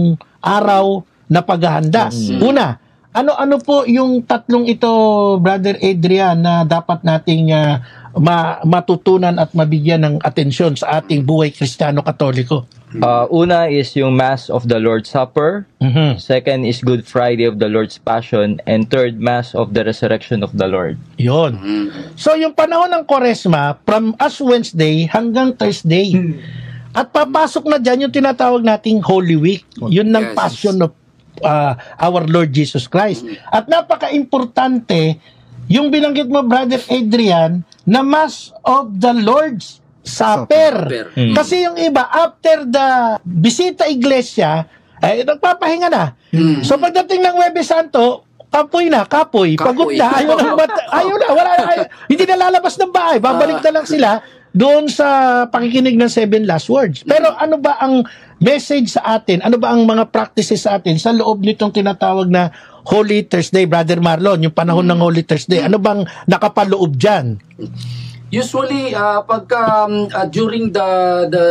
araw na paghahanda. Una, ano-ano po yung tatlong ito, Brother Adrian, na dapat nating ah, ma- matutunan at mabigyan ng atensyon sa ating buhay Kristiyano-Katoliko? Uh, una is yung Mass of the Lord's Supper. Mhm. Second is Good Friday of the Lord's Passion. And third, Mass of the Resurrection of the Lord. Yun. So, yung panahon ng Kwaresma, from Ash Wednesday hanggang Thursday, at papasok na dyan yung tinatawag nating Holy Week. Yun ng Yes. Passion of uh, our Lord Jesus Christ. At napaka-importante, yung binanggit mo, Brother Adrian, na Mass of the Lord's Supper. Supper. Mm. Kasi yung iba, after the bisita iglesia, ay nagpapahinga na. So pagdating ng Huwebes Santo, kapoy na, kapoy, pagod Kapoy. na, ayaw na, mat- ayaw na, wala na, ayaw, hindi na lalabas ng bahay, babalik na lang sila doon sa pakikinig ng seven last words. Pero ano ba ang message sa atin? Ano ba ang mga practices sa atin sa loob nitong tinatawag na Holy Thursday, Brother Marlon, yung panahon ng Holy Thursday? Ano bang nakapaloob dyan? Usually, ah, pagka um, ah, during the the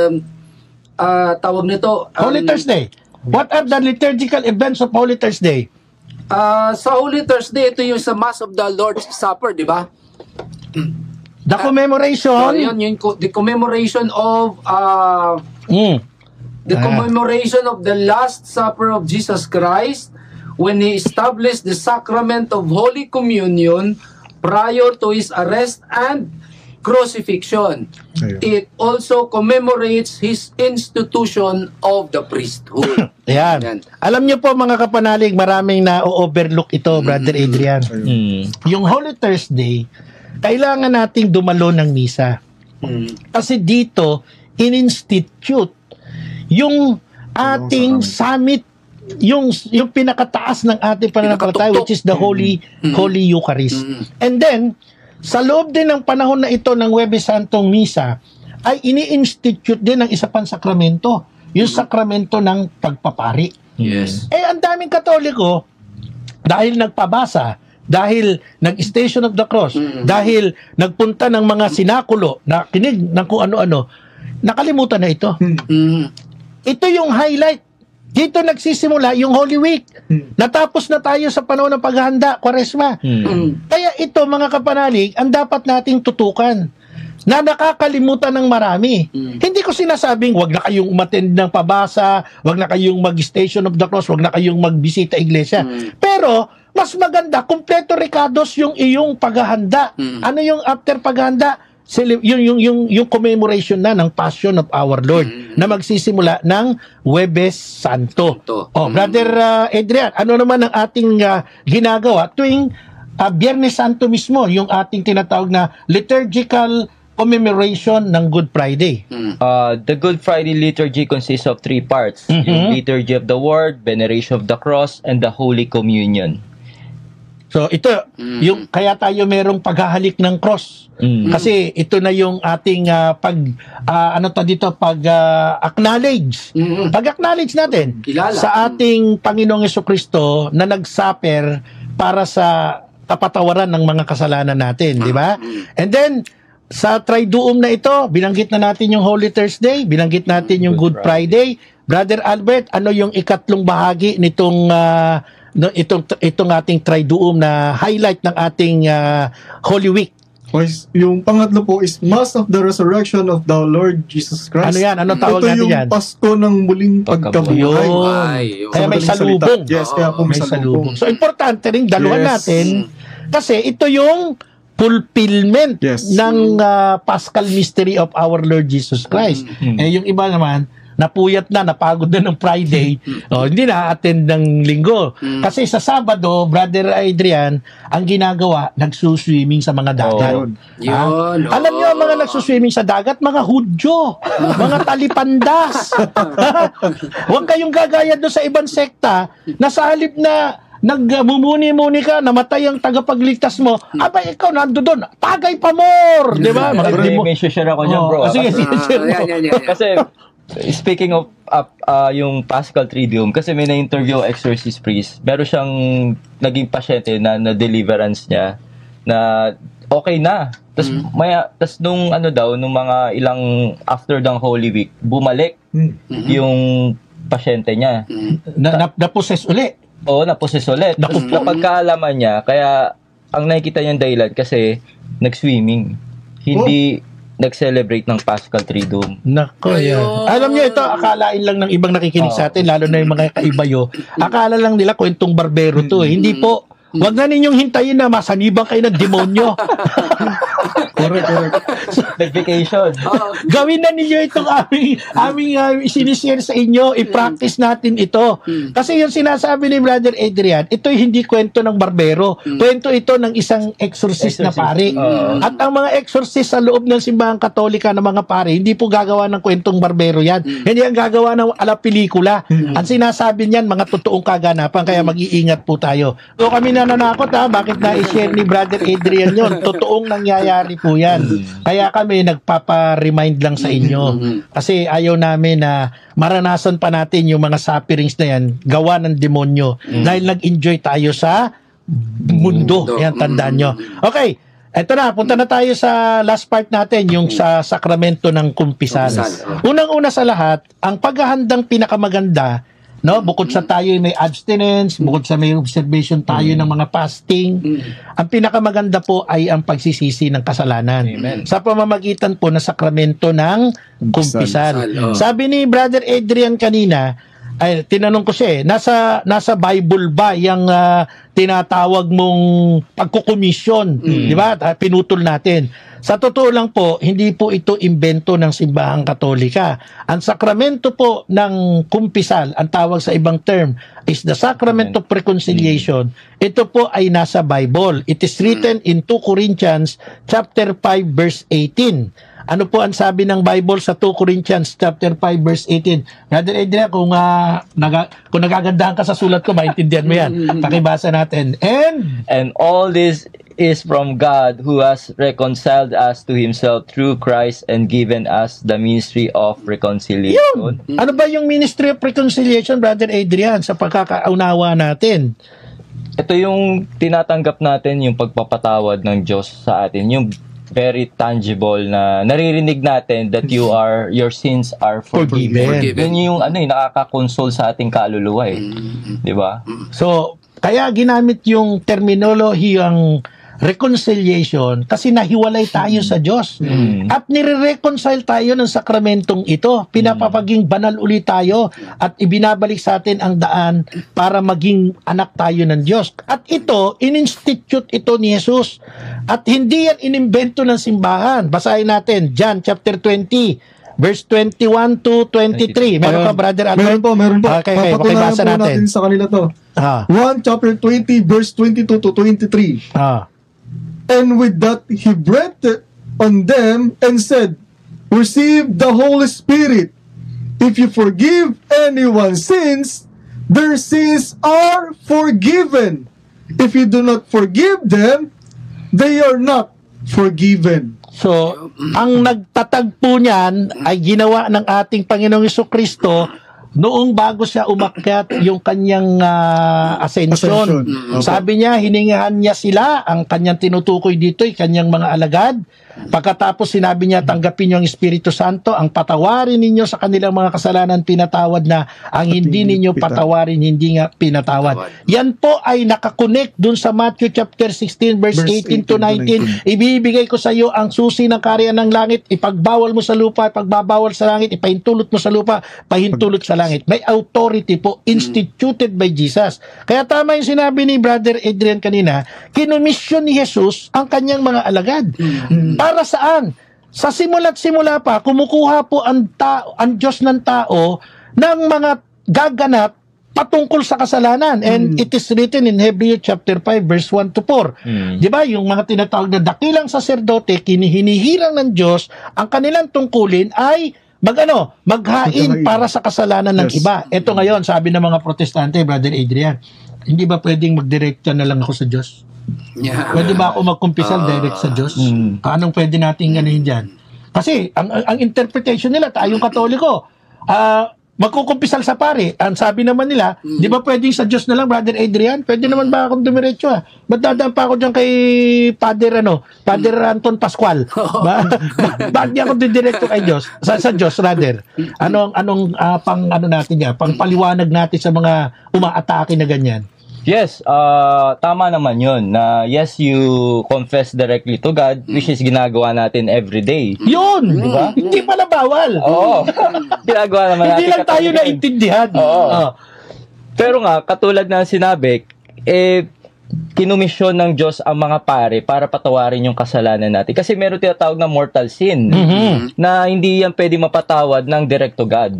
ah, tawag nito, um, Holy Thursday. What are the liturgical events of Holy Thursday? ah, sa Holy Thursday, ito yung sa Mass of the Lord's Supper, di ba? The commemoration. So, yun, yung co- the commemoration of ah, Mm. the Ah. commemoration of the Last Supper of Jesus Christ when He established the sacrament of Holy Communion prior to His arrest and crucifixion. Ayun. It also commemorates His institution of the priesthood. Ayan. Yan. Alam niyo po mga kapanalig, maraming na-overlook ito, Brother Adrian. Mm. Yung Holy Thursday, kailangan nating dumalo ng misa. Mm. Kasi dito, in-institute yung ating summit, yung yung pinakataas ng ating pananampalataya, Pinakatuktok. which is the Holy Holy Eucharist. And then, sa loob din ng panahon na ito ng Huwebes Santong Misa, ay ini-institute din ng isa pang sakramento, yung sakramento ng pagpapari. Yes. Eh, ang daming Katoliko, dahil nagpabasa, dahil nag-Station of the Cross, dahil nagpunta ng mga sinakulo, nakinig ng kung ano-ano, nakalimutan na ito. Mm. Ito yung highlight. Dito nagsisimula yung Holy Week. Natapos na tayo sa panahon ng paghahanda, Kwaresma. Mm. Mm. Kaya ito, mga kapanalig, ang dapat nating tutukan na nakakalimutan ng marami. Mm. Hindi ko sinasabing wag na kayong umattend ng pabasa, wag na kayong mag-Station of the Cross, wag na kayong magbisita iglesia. Mm. Pero, mas maganda, kumpleto rekados yung iyong paghahanda. Mm. Ano yung after paghahanda? cele- yung, yung, yung, yung commemoration na ng Passion of our Lord na magsisimula ng Huwebes Santo. Santo. Oh, Mm. Brother uh, Adrian, ano naman ang ating uh, ginagawa tuwing uh, Biyernes Santo mismo, yung ating tinatawag na liturgical commemoration ng Good Friday? Mm. Uh, the Good Friday liturgy consists of three parts. Mhm. Yung liturgy of the Word, veneration of the cross, and the Holy Communion. So ito, Mm. yung kaya tayo merong paghahalik ng cross. Mm. Kasi ito na yung ating ah, pag ah, ano to dito pag ah, acknowledge. Mm. Pag-acknowledge natin Kilala. sa ating Panginoong Jesucristo na nag-suffer para sa kapatawaran ng mga kasalanan natin, di ba? And then sa Triduum na ito, binanggit na natin yung Holy Thursday, binanggit natin yung Good Good Friday. Brother Albert, ano yung ikatlong bahagi nitong ah, no, itong itong ating Triduum na highlight ng ating ah, Holy Week? Boys, yung pangatlo po is Mass of the Resurrection of the Lord Jesus Christ. Ano yan? Ano tawag Ito natin yung yan? Pasko ng muling pagkabuhay. Yun. Ay, yun. Kaya may Sa madaling salubong. salita. Yes, kaya po May may salubong. salubong. So, importante rin, daluhan Yes. natin. Kasi ito yung fulfillment Yes. ng ah, Paschal Mystery of our Lord Jesus Christ. Mm. Eh, yung iba naman, napuyat na, napagod na ng Friday, oh, hindi na attend ng linggo. Kasi sa Sabado, Brother Adrian, ang ginagawa, nagsuswimming sa mga dagat. Yun. Ah, Yun, Alam oo. niyo ang mga nagsuswimming sa dagat, mga Hudyo, mga talipandas. Huwag kayong gagaya doon sa ibang sekta na sa halip na nagmumuni-muni ka, namatay ang tagapagligtas mo, abay ikaw nando doon, tagay pa more, di ba? Mga May, demo- may share ako dyan, Oh, bro. ah. sige, Kasi- sige, Ah, share mo. yan, yan, yan, yan. Kasi, speaking of uh, uh, yung Paschal Triduum, kasi may na-interview exorcist priest, meron siyang naging pasyente na na-deliverance niya, na okay na. Tapos, maya, tas nung ano daw, nung mga ilang after ng Holy Week, bumalik Hmm. yung pasyente niya. na, na, na-possess uli. Oo, naposes ulit. Naku Tapos napagkaalaman niya, kaya ang nakikita niyang dahilan kasi nag-swimming. Hindi nag-celebrate ng Paschal Triduum. Nako yan. Ayun. Alam niyo ito, akalain lang ng ibang nakikinig sa atin, lalo na yung mga kaibayo. Akala lang nila kwentong barbero to eh. Hindi po. Huwag na ninyong hintayin na masanibang kayo ng demonyo. Correct, correct. Vacation. Oo. Gawin na ninyo itong aming, aming uh, sinishare sa inyo. I-practice natin ito. Kasi yung sinasabi ni Brother Adrian, ito'y hindi kwento ng barbero. Kwento ito ng isang exorcist, na Exorcist. pari. Oo. At ang mga exorcist sa loob ng simbahang katolika ng mga pari, hindi po gagawa ng kwentong barbero yan. Hindi ang gagawa ng ala pelikula. Ang sinasabi niyan, mga totoong kaganapan. Kaya mag-iingat po tayo. So kami nananakot ha, bakit na-share ni Brother Adrian yon? Totoong nangyayari po yan. Kaya kami nagpapa-remind lang sa inyo. Kasi ayaw namin na maranasan pa natin yung mga sufferings na yan, gawa ng demonyo. Dahil nag-enjoy tayo sa mundo. Mundo. Yan, tandaan nyo. Okay, eto na, punta na tayo sa last part natin, yung sa sakramento ng kumpisal. Kumpisal, Unang-una sa lahat, ang paghahandang pinakamaganda, no, bukod sa tayo may abstinence, bukod sa may observation tayo ng mga fasting, ang pinakamaganda po ay ang pagsisisi ng kasalanan. Amen. Sa pamamagitan po ng sakramento ng kumpisal. Kumpisal, oh. Sabi ni Brother Adrian kanina, ay tinanong ko siya eh, nasa nasa Bible ba yung ah, tinatawag mong pagkukomisyon, di ba? Ah, Pinutol natin. Sa totoo lang po, hindi po ito imbento ng simbahang katolika. Ang sakramento po ng kumpisal, ang tawag sa ibang term, is the sacrament of reconciliation. Ito po ay nasa Bible. It is written in two Corinthians chapter five verse eighteen. Ano po ang sabi ng Bible sa two Corinthians chapter five verse eighteen? Brother Adrian, kung, uh, naga, kung nagagandahan ka sa sulat ko, maintindihan mo yan. Pakibasa natin. And And all this is from God, who has reconciled us to Himself through Christ and given us the ministry of reconciliation. ano ba yung Ministry of Reconciliation, Brother Adrian, sa pagkakaunawa natin? Ito yung tinatanggap natin, yung pagpapatawad ng Diyos sa atin, yung very tangible na naririnig natin that you are your sins are forgiven. Forgiven. Yun yung ano, eh, nakaka-console sa ating kaluluwa eh. 'Di ba? So, kaya ginamit yung terminolohiyang reconciliation kasi nahiwalay tayo sa Diyos. Mm. At nire-reconcile tayo ng sakramentong ito. Pinapapaging banal ulit tayo at ibinabalik sa atin ang daan para maging anak tayo ng Diyos. At ito, in-institute ito ni Jesus. At hindi yan inimbento ng simbahan. Basahin natin, John chapter twenty, verse twenty-one to twenty-three. Meron ka, Brother Albert? Meron po, meron po. Okay, okay. Papatunayan Pakibasa po natin. natin sa kanila to. Ah, First chapter twenty, verse twenty-two to twenty-three. ah. And with that he breathed on them and said, receive the Holy Spirit. If you forgive anyone's sins, their sins are forgiven. If you do not forgive them, they are not forgiven. So, ang nagtatagpo niyan ay ginawa ng ating Panginoong Jesucristo noong bago siya umakyat yung kanyang ah, ascension. Ascension. Mm, okay. Sabi niya, hiningahan niya sila, ang kanyang tinutukoy dito ay kanyang mga alagad. Pagkatapos sinabi niya, tanggapin niyo ang Espiritu Santo, ang patawarin ninyo sa kanilang mga kasalanan pinatawad na, ang hindi ninyo patawarin, hindi nga pinatawad. Yan po ay nakakonect dun sa Matthew chapter sixteen, verse, Verse eighteen to nineteen. eighteen to Ibibigay ko sa iyo ang susi ng karyan ng langit, ipagbawal mo sa lupa, ipagbabawal sa langit, ipahintulot mo sa lupa, pahintulot sa langit. May authority po, instituted by Jesus. Kaya tama yung sinabi ni Brother Adrian kanina, kinumisyon ni Jesus ang kanyang mga alagad. Para saan? Sa simula't simula pa, kumukuha po ang, tao, ang Diyos ng tao ng mga gaganap patungkol sa kasalanan. And it is written in Hebrews chapter five, verse one to four. Mm. Di ba? Yung mga tinatawag na dakilang saserdote, kinihinihirang ng Diyos, ang kanilang tungkulin ay magano, maghain Maghain. para sa kasalanan ng Yes. iba. Ito ngayon, sabi ng mga protestante, Brother Adrian, hindi ba pwedeng magdirekta na lang ako sa Diyos? Yeah. Pwede ba ako magkumpisal direct sa Diyos? Mm. Anong pwede nating ganin dyan? Kasi, ang, ang ang interpretation nila, tayong Katoliko, ah, magkukumpisal sa pare. Ang sabi naman nila, di ba pwedeng sa Diyos na lang, Brother Adrian? Pwede naman ba akong dumiretso ah? Ba't dadaan pa ako dyan kay Father, ano, Father Anton Pascual? ba, ba- bakit di ako didiretso kay Diyos? Sa, sa Diyos, rather. Anong, anong ah, pang, ano natin yan? Pang paliwanag natin sa mga umaatake na ganyan? Yes, uh, tama naman yun na yes, you confess directly to God, which is ginagawa natin every day. Yun! Hindi pala bawal. Oo. Ginagawa naman natin. Hindi lang tayo katuloy. naintindihan. Oo. Oh. Pero nga, katulad ng sinabi, eh, kinumisyon ng Diyos ang mga pare para patawarin yung kasalanan natin. Kasi meron tinatawag na mortal sin Mhm. na hindi yan pwede mapatawad ng direct to God.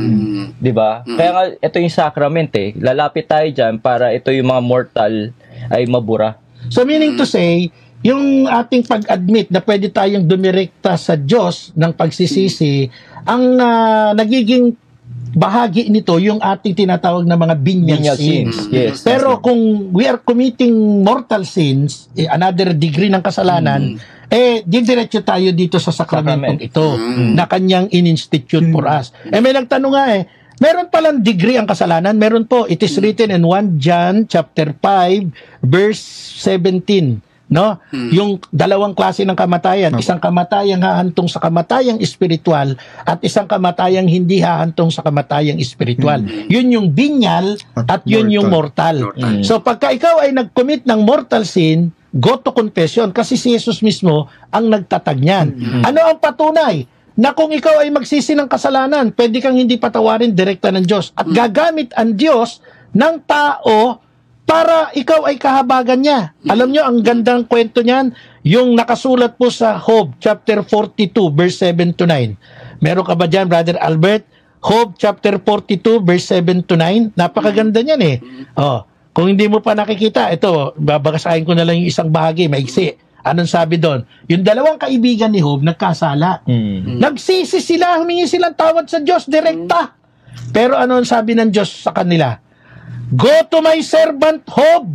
Mm. 'Di ba? Kaya nga ito yung sacrament eh. Lalapit tayo diyan para ito yung mga mortal ay mabura. So meaning to say, yung ating pag-admit na pwede tayong dumirekta sa Diyos ng pagsisisi, ang ah, nagiging bahagi nito yung ating tinatawag na mga venial Venial sins. sins. Yes. Pero kung we are committing mortal sins, eh, another degree ng kasalanan, eh, didiretso tayo dito sa sakramentong Sacrament. ito na kanyang in-institute for us. Eh, may nagtanong nga eh, meron palang degree ang kasalanan? Meron po. It is written in First John chapter five, verse seventeen. No? Yung dalawang klase ng kamatayan, isang kamatayang hahantong sa kamatayang espiritual at isang kamatayang hindi hahantong sa kamatayang espiritual. Yun yung binyal at yun yung mortal. Mortal. So pagka ikaw ay nag-commit ng mortal sin, go to confession kasi si Jesus mismo ang nagtatag niyan. Ano ang patunay? Na kung ikaw ay magsisi ng kasalanan, pwede kang hindi patawarin direkta ng Diyos. At gagamit ang Diyos ng tao para ikaw ay kahabagan niya. Alam nyo, ang gandang kwento niyan, yung nakasulat po sa Job chapter forty-two, verse seven to nine. Meron ka ba dyan, Brother Albert? Job chapter forty-two, verse seven to nine. Napakaganda niyan eh. Oh, kung hindi mo pa nakikita, ito, babagasahin ko na lang yung isang bahagi, maiksi. Anong sabi doon? Yung dalawang kaibigan ni Job nagkasala. Mm. Nagsisi sila, humingi silang tawad sa Diyos, direkta. Pero ano ang sabi ng Diyos sa kanila? Go to my servant Job,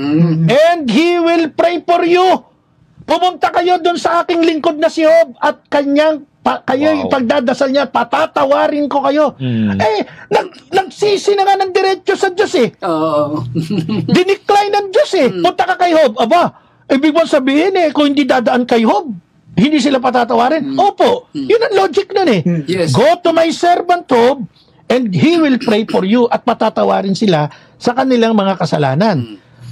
and he will pray for you. Pumunta kayo doon sa aking lingkod na si Job at kanyang pa, kayo Wow. ipagdadasal niya, patatawarin ko kayo. Mm. Eh, nag, nagsisi na nga ng diretso sa Diyos eh. Oo. Dinicline ng Diyos eh. Punta ka kay Job. Aba, ibig mong sabihin eh, kung hindi dadaan kay Job, hindi sila patatawarin. Opo, yun ang logic nun eh. Yes. Go to my servant Job, and he will pray for you at patatawarin sila sa kanilang mga kasalanan.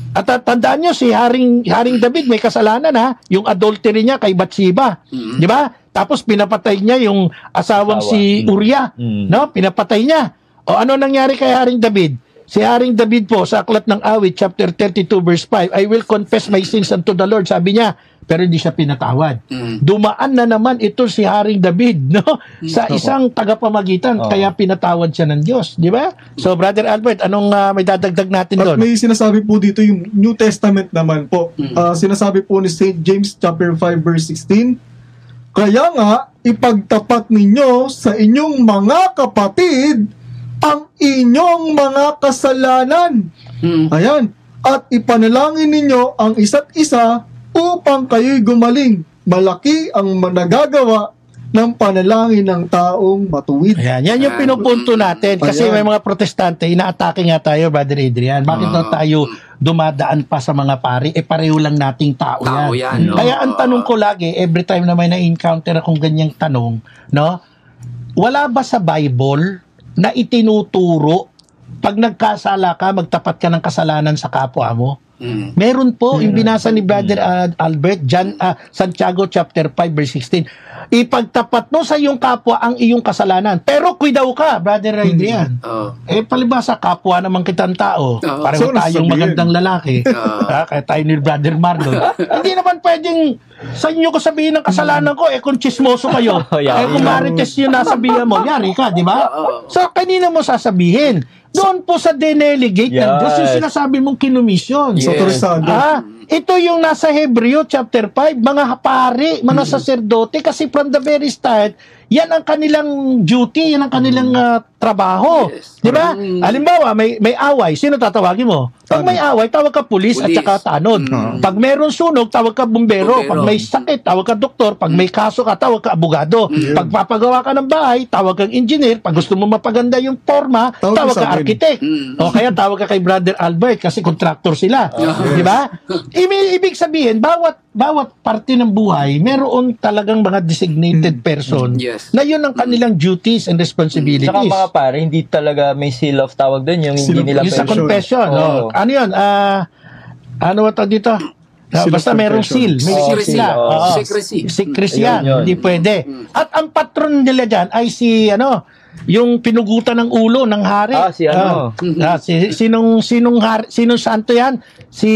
At at tandaan nyo, si Haring, Haring David may kasalanan ha, yung adultery niya kay Bathsheba. Mm. Di ba? Tapos pinapatay niya yung asawang Asawa. si Uriah. Mm. No? Pinapatay niya. O ano nangyari kay Haring David? Si Haring David po sa Aklat ng Awit, chapter thirty-two, verse five, I will confess my sins unto the Lord, sabi niya, pero hindi siya pinatawad. Mm. Dumaan na naman ito si Haring David, no? Sa isang tagapamagitan, Oo. kaya pinatawad siya ng Diyos, di ba? So, Brother Albert, anong ah, may dadagdag natin At doon? may sinasabi po dito yung New Testament naman po. Ah, sinasabi po ni Saint James chapter five verse sixteen, kaya nga ipagtapat ninyo sa inyong mga kapatid ang inyong mga kasalanan. Mm. Ayan. At ipanalangin ninyo ang isa't isa upang kayo'y gumaling. Malaki ang nagagawa ng panalangin ng taong matuwid. Ayan, yan yung pinupunto natin. Kasi Ayan. may mga protestante, inaatake nga tayo, Brother Adrian. Bakit daw tayo dumadaan pa sa mga pari? Eh, pareho lang nating tao, Tao yan. yan, no? Kaya ang tanong ko lagi, every time na may na-encounter akong ganyang tanong, no? Wala ba sa Bible na itinuturo pag nagkasala ka, magtapat ka ng kasalanan sa kapwa mo? Mm. Meron po, yung binasa ni Brother uh, Albert, John, uh, Santiago chapter five verse sixteen. Ipagtapat mo sa iyong kapwa ang iyong kasalanan. Pero kuidaw ka, Brother Adrian. Oh. Eh, palibasa, kapwa naman kitang tao. Oo. Pareho So, tayong nasabihin. magandang lalaki. Oo. Ah, kaya tayo ni Brother Marlon. Hindi naman pwedeng sa inyo ko sabihin ng kasalanan ko, eh kung chismoso kayo, Oh, yeah. eh kung marites yung nasabihan mo, yari ka, di ba? Oo. So, kanina mo sasabihin. Doon po sa delegate ng Diyos, yung Yes. sinasabi mong kinumisyon. Sa Yes. Torisado. Ah, ito yung nasa Hebreo chapter five, mga hapari, mga saserdote, kasi from the very start, yan ang kanilang duty, yan ang kanilang ah, trabaho. Yes. Di ba? Mm. Halimbawa, may, may away, sino tatawagin mo? Pag may away, tawag ka pulis, at Pulis. saka tanod. Mm. Pag meron sunog, tawag ka bumbero. Bumbero. Pag may sakit, tawag ka doktor. Pag may kaso ka, tawag ka abogado. Pag papagawa ka ng bahay, tawag kang engineer. Pag gusto mo mapaganda yung forma, Tawag tawag ka ka sa amin. architect. Mm. O kaya tawag ka kay Brother Albert kasi contractor sila. Di ba? Ibig, ibig sabihin, bawat bawat parte ng buhay, meron talagang mga designated person Yes. na yun ang kanilang duties and responsibilities. Saka mga pare, hindi talaga may seal of tawag doon, yung Seal hindi of nila Yung sa Confession. confession. Oo. Oh. Ano yun? Ah, ano ba ito dito? Ah, Seal of basta merong seal. confession. May seal Secrecy. sila. Oo. Oo. Secrecy. Secrecy Ayun, yan. yun. Hindi pwede. At ang patron nila dyan ay si, ano, yung pinugutan ng ulo ng hari. Ah, si ano? Ah, ah, si, sinong, sinong, hari, sinong santo yan? Si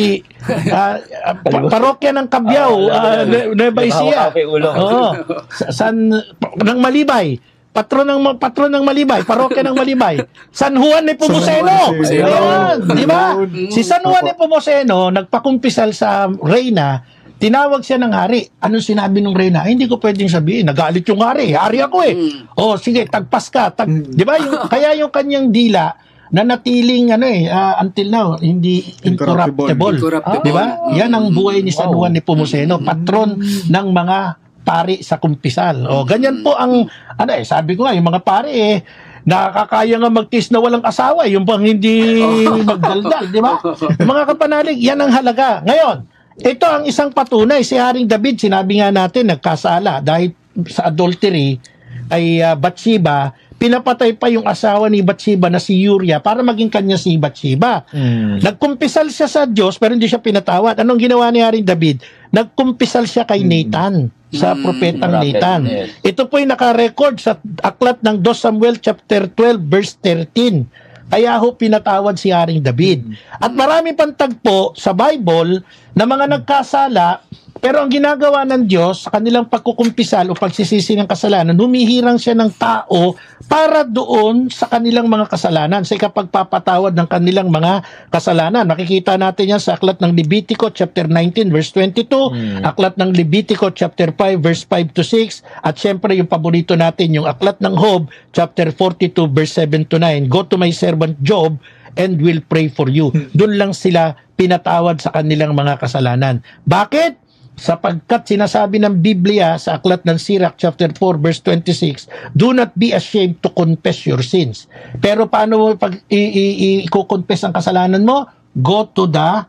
ah, ah, pa- parokya ng Cabiao, Ah, ah, Ne- Nueva Ecija. Hawak-hawak yung ulo. Oo. Sa- San, ng Malibay. Patron ng patron ng Malibay, parokya ng Malibay. San Juan de Pomoceno. San Juan de Pomoceno. Ayan, di ba? Ayun. Si San Juan de Pomoceno nagpakumpisal sa reyna, tinawag siya ng hari. Anong sinabi ng reyna? Ay, hindi ko pwedeng sabihin. Nagalit yung hari. Hari ako eh. Oh, sige, tagpas ka. Tag, di ba? Yung, kaya yung kanyang dila na natiling ano eh ah, until now hindi Incorruptible. incorruptible. Incorruptible. Di ba? Yan ang buhay ni San Wow. Juan de Pomoceno, patron ng mga pari sa kumpisal. O ganyan po ang ano eh sabi ko nga yung mga pari eh nakakaya nga magtis na walang asawa, yung pang hindi magdaldal, di ba? Mga kapanalig, yan ang halaga. Ngayon, ito ang isang patunay. Si Haring David, sinabi nga natin, nagkasala dahil sa adultery ay uh, Bathsheba, pinapatay pa yung asawa ni Bathsheba na si Uriah para maging kanya si Bathsheba. Mm. Nagkumpisal siya sa Diyos pero hindi siya pinatawad. Anong ginawa ni Haring David? Nagkumpisal siya kay Nathan, sa propetang Prophet, Nathan. yes. Ito po yung naka-record sa aklat ng Second Samuel chapter twelve verse thirteen. Kaya ho pinatawad si Haring David. At marami pang tagpo sa Bible na mga nagkasala, pero ang ginagawa ng Diyos sa kanilang pagkukumpisal o pagsisisi ng kasalanan, humihirang siya ng tao para doon sa kanilang mga kasalanan, sa ikapagpapatawad ng kanilang mga kasalanan. Makikita natin yan sa aklat ng Levitico chapter nineteen verse twenty-two, aklat ng Levitico chapter five verse five to six, at syempre yung paborito natin, yung aklat ng Job chapter forty-two verse seven to nine. Go to my servant Job and will pray for you. Doon lang sila pinatawad sa kanilang mga kasalanan. Bakit? Sapagkat sinasabi ng Biblia sa aklat ng Sirach chapter four verse twenty-six, do not be ashamed to confess your sins. Pero paano mo pag i-confess ang kasalanan mo? Go to the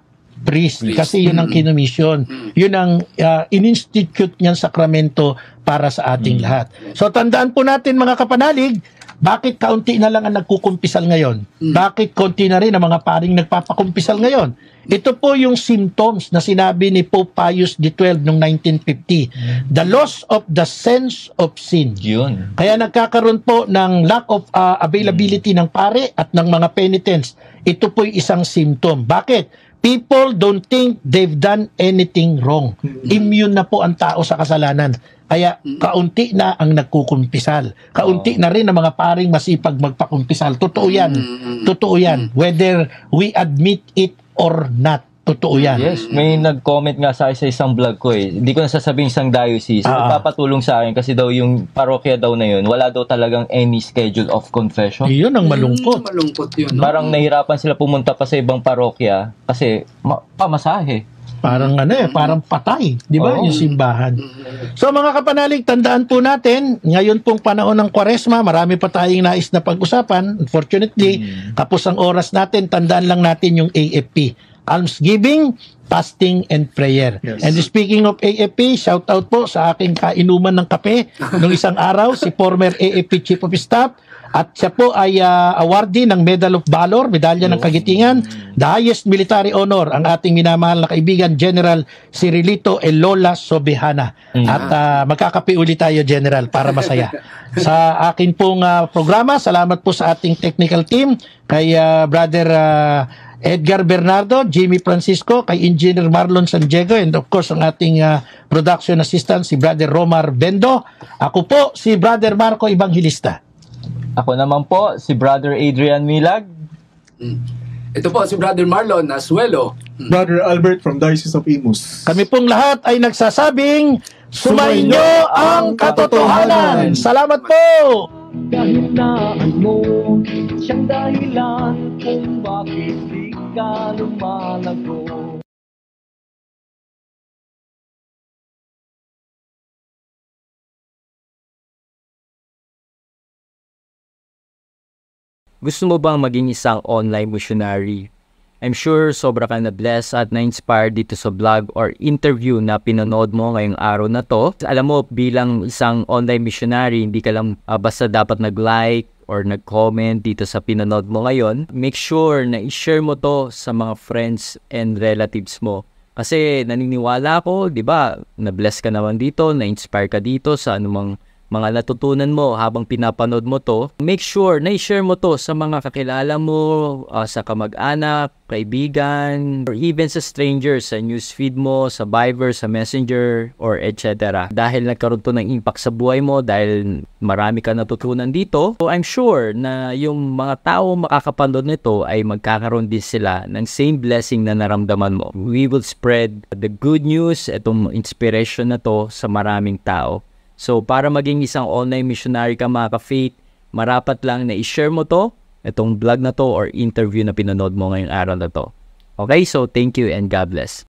priest, Priest. kasi yun ang kinomisyon. Yun ang uh, in-institute niyang sakramento para sa ating lahat. So tandaan po natin mga kapanalig, bakit kaunti na lang ang nagkukumpisal ngayon? Bakit konti na rin ang mga paring nagpapakumpisal ngayon? Ito po yung symptoms na sinabi ni Pope Pius the twelfth noong nineteen fifty. The loss of the sense of sin. Yun. Kaya nagkakaroon po ng lack of uh, availability ng pare at ng mga penitents. Ito po yung isang symptom. Bakit? People don't think they've done anything wrong. Immune na po ang tao sa kasalanan. Kaya kaunti na ang nagkukumpisal. Kaunti na rin ang mga paring masipag magpakumpisal. Totoo yan. Totoo yan. Whether we admit it or not. Totoo yan. Yes, may nag-comment nga sa akin sa isang vlog ko eh. Hindi ko na sasabihin isang diocese. Ah. Nagpapatulong sa akin kasi daw yung parokya daw na yun, wala daw talagang any schedule of confession. Iyon ang malungkot. Mm, malungkot yun. No? Parang nahirapan sila pumunta pa sa ibang parokya kasi ma- pamasahe. Parang ano eh, parang patay. Di ba? Oo. Yung simbahan. So mga kapanalig, tandaan po natin, ngayon pong panahon ng Kwaresma, marami pa tayong nais na pag-usapan. Unfortunately, kapos ang oras natin, tandaan lang natin yung A F P. Almsgiving, fasting, and prayer. Yes. And speaking of A F P, shout out po sa aking kainuman ng kape nung isang araw, si former A F P Chief of Staff, at siya po ay uh, awardee ng Medal of Valor, medalya ng kagitingan, the highest military honor, ang ating minamahal na kaibigan, General Cirilito Elola Sobihana. At uh, magkakape ulit tayo, General, para masaya. Sa akin pong uh, programa, salamat po sa ating technical team, kay uh, Brother uh, Edgar Bernardo, Jimmy Francisco, kay Engineer Marlon San Diego, and of course ang ating uh, production assistant si Brother Romar Bendo. Ako po si Brother Marco Evangelista. Ako naman po, si Brother Adrian Milag. Ito po si Brother Marlon Asuelo. Brother Albert from Diocese of Imus. Kami pong lahat ay nagsasabing sumainyo ang katotohanan. Salamat po! Kahinaan mo, siyang dahilan kung bakit di ka lumalago. Gusto mo bang maging isang online missionary? I'm sure sobra ka na-bless at na-inspired dito sa vlog or interview na pinanood mo ngayong araw na to. Alam mo, bilang isang online missionary, hindi ka lang uh, basta dapat nag-like or nag-comment dito sa pinanood mo ngayon. Make sure na i-share mo to sa mga friends and relatives mo. Kasi naniniwala ako, di ba, na-bless ka naman dito, na-inspire ka dito sa anumang mga natutunan mo habang pinapanood mo to. Make sure na i-share mo to sa mga kakilala mo, uh, sa kamag-anak, kaibigan, or even sa strangers, sa newsfeed mo, sa Viber, sa Messenger, or et cetera. Dahil nagkaroon to ng impact sa buhay mo, dahil marami ka natutunan dito, so I'm sure na yung mga tao makakapanood nito ay magkakaroon din sila ng same blessing na naramdaman mo. We will spread the good news, itong inspiration na to sa maraming tao. So, para maging isang online missionary ka mga ka-faith, marapat lang na i-share mo to, itong vlog na to or interview na pinanood mo ngayong araw na to. Okay, so thank you and God bless.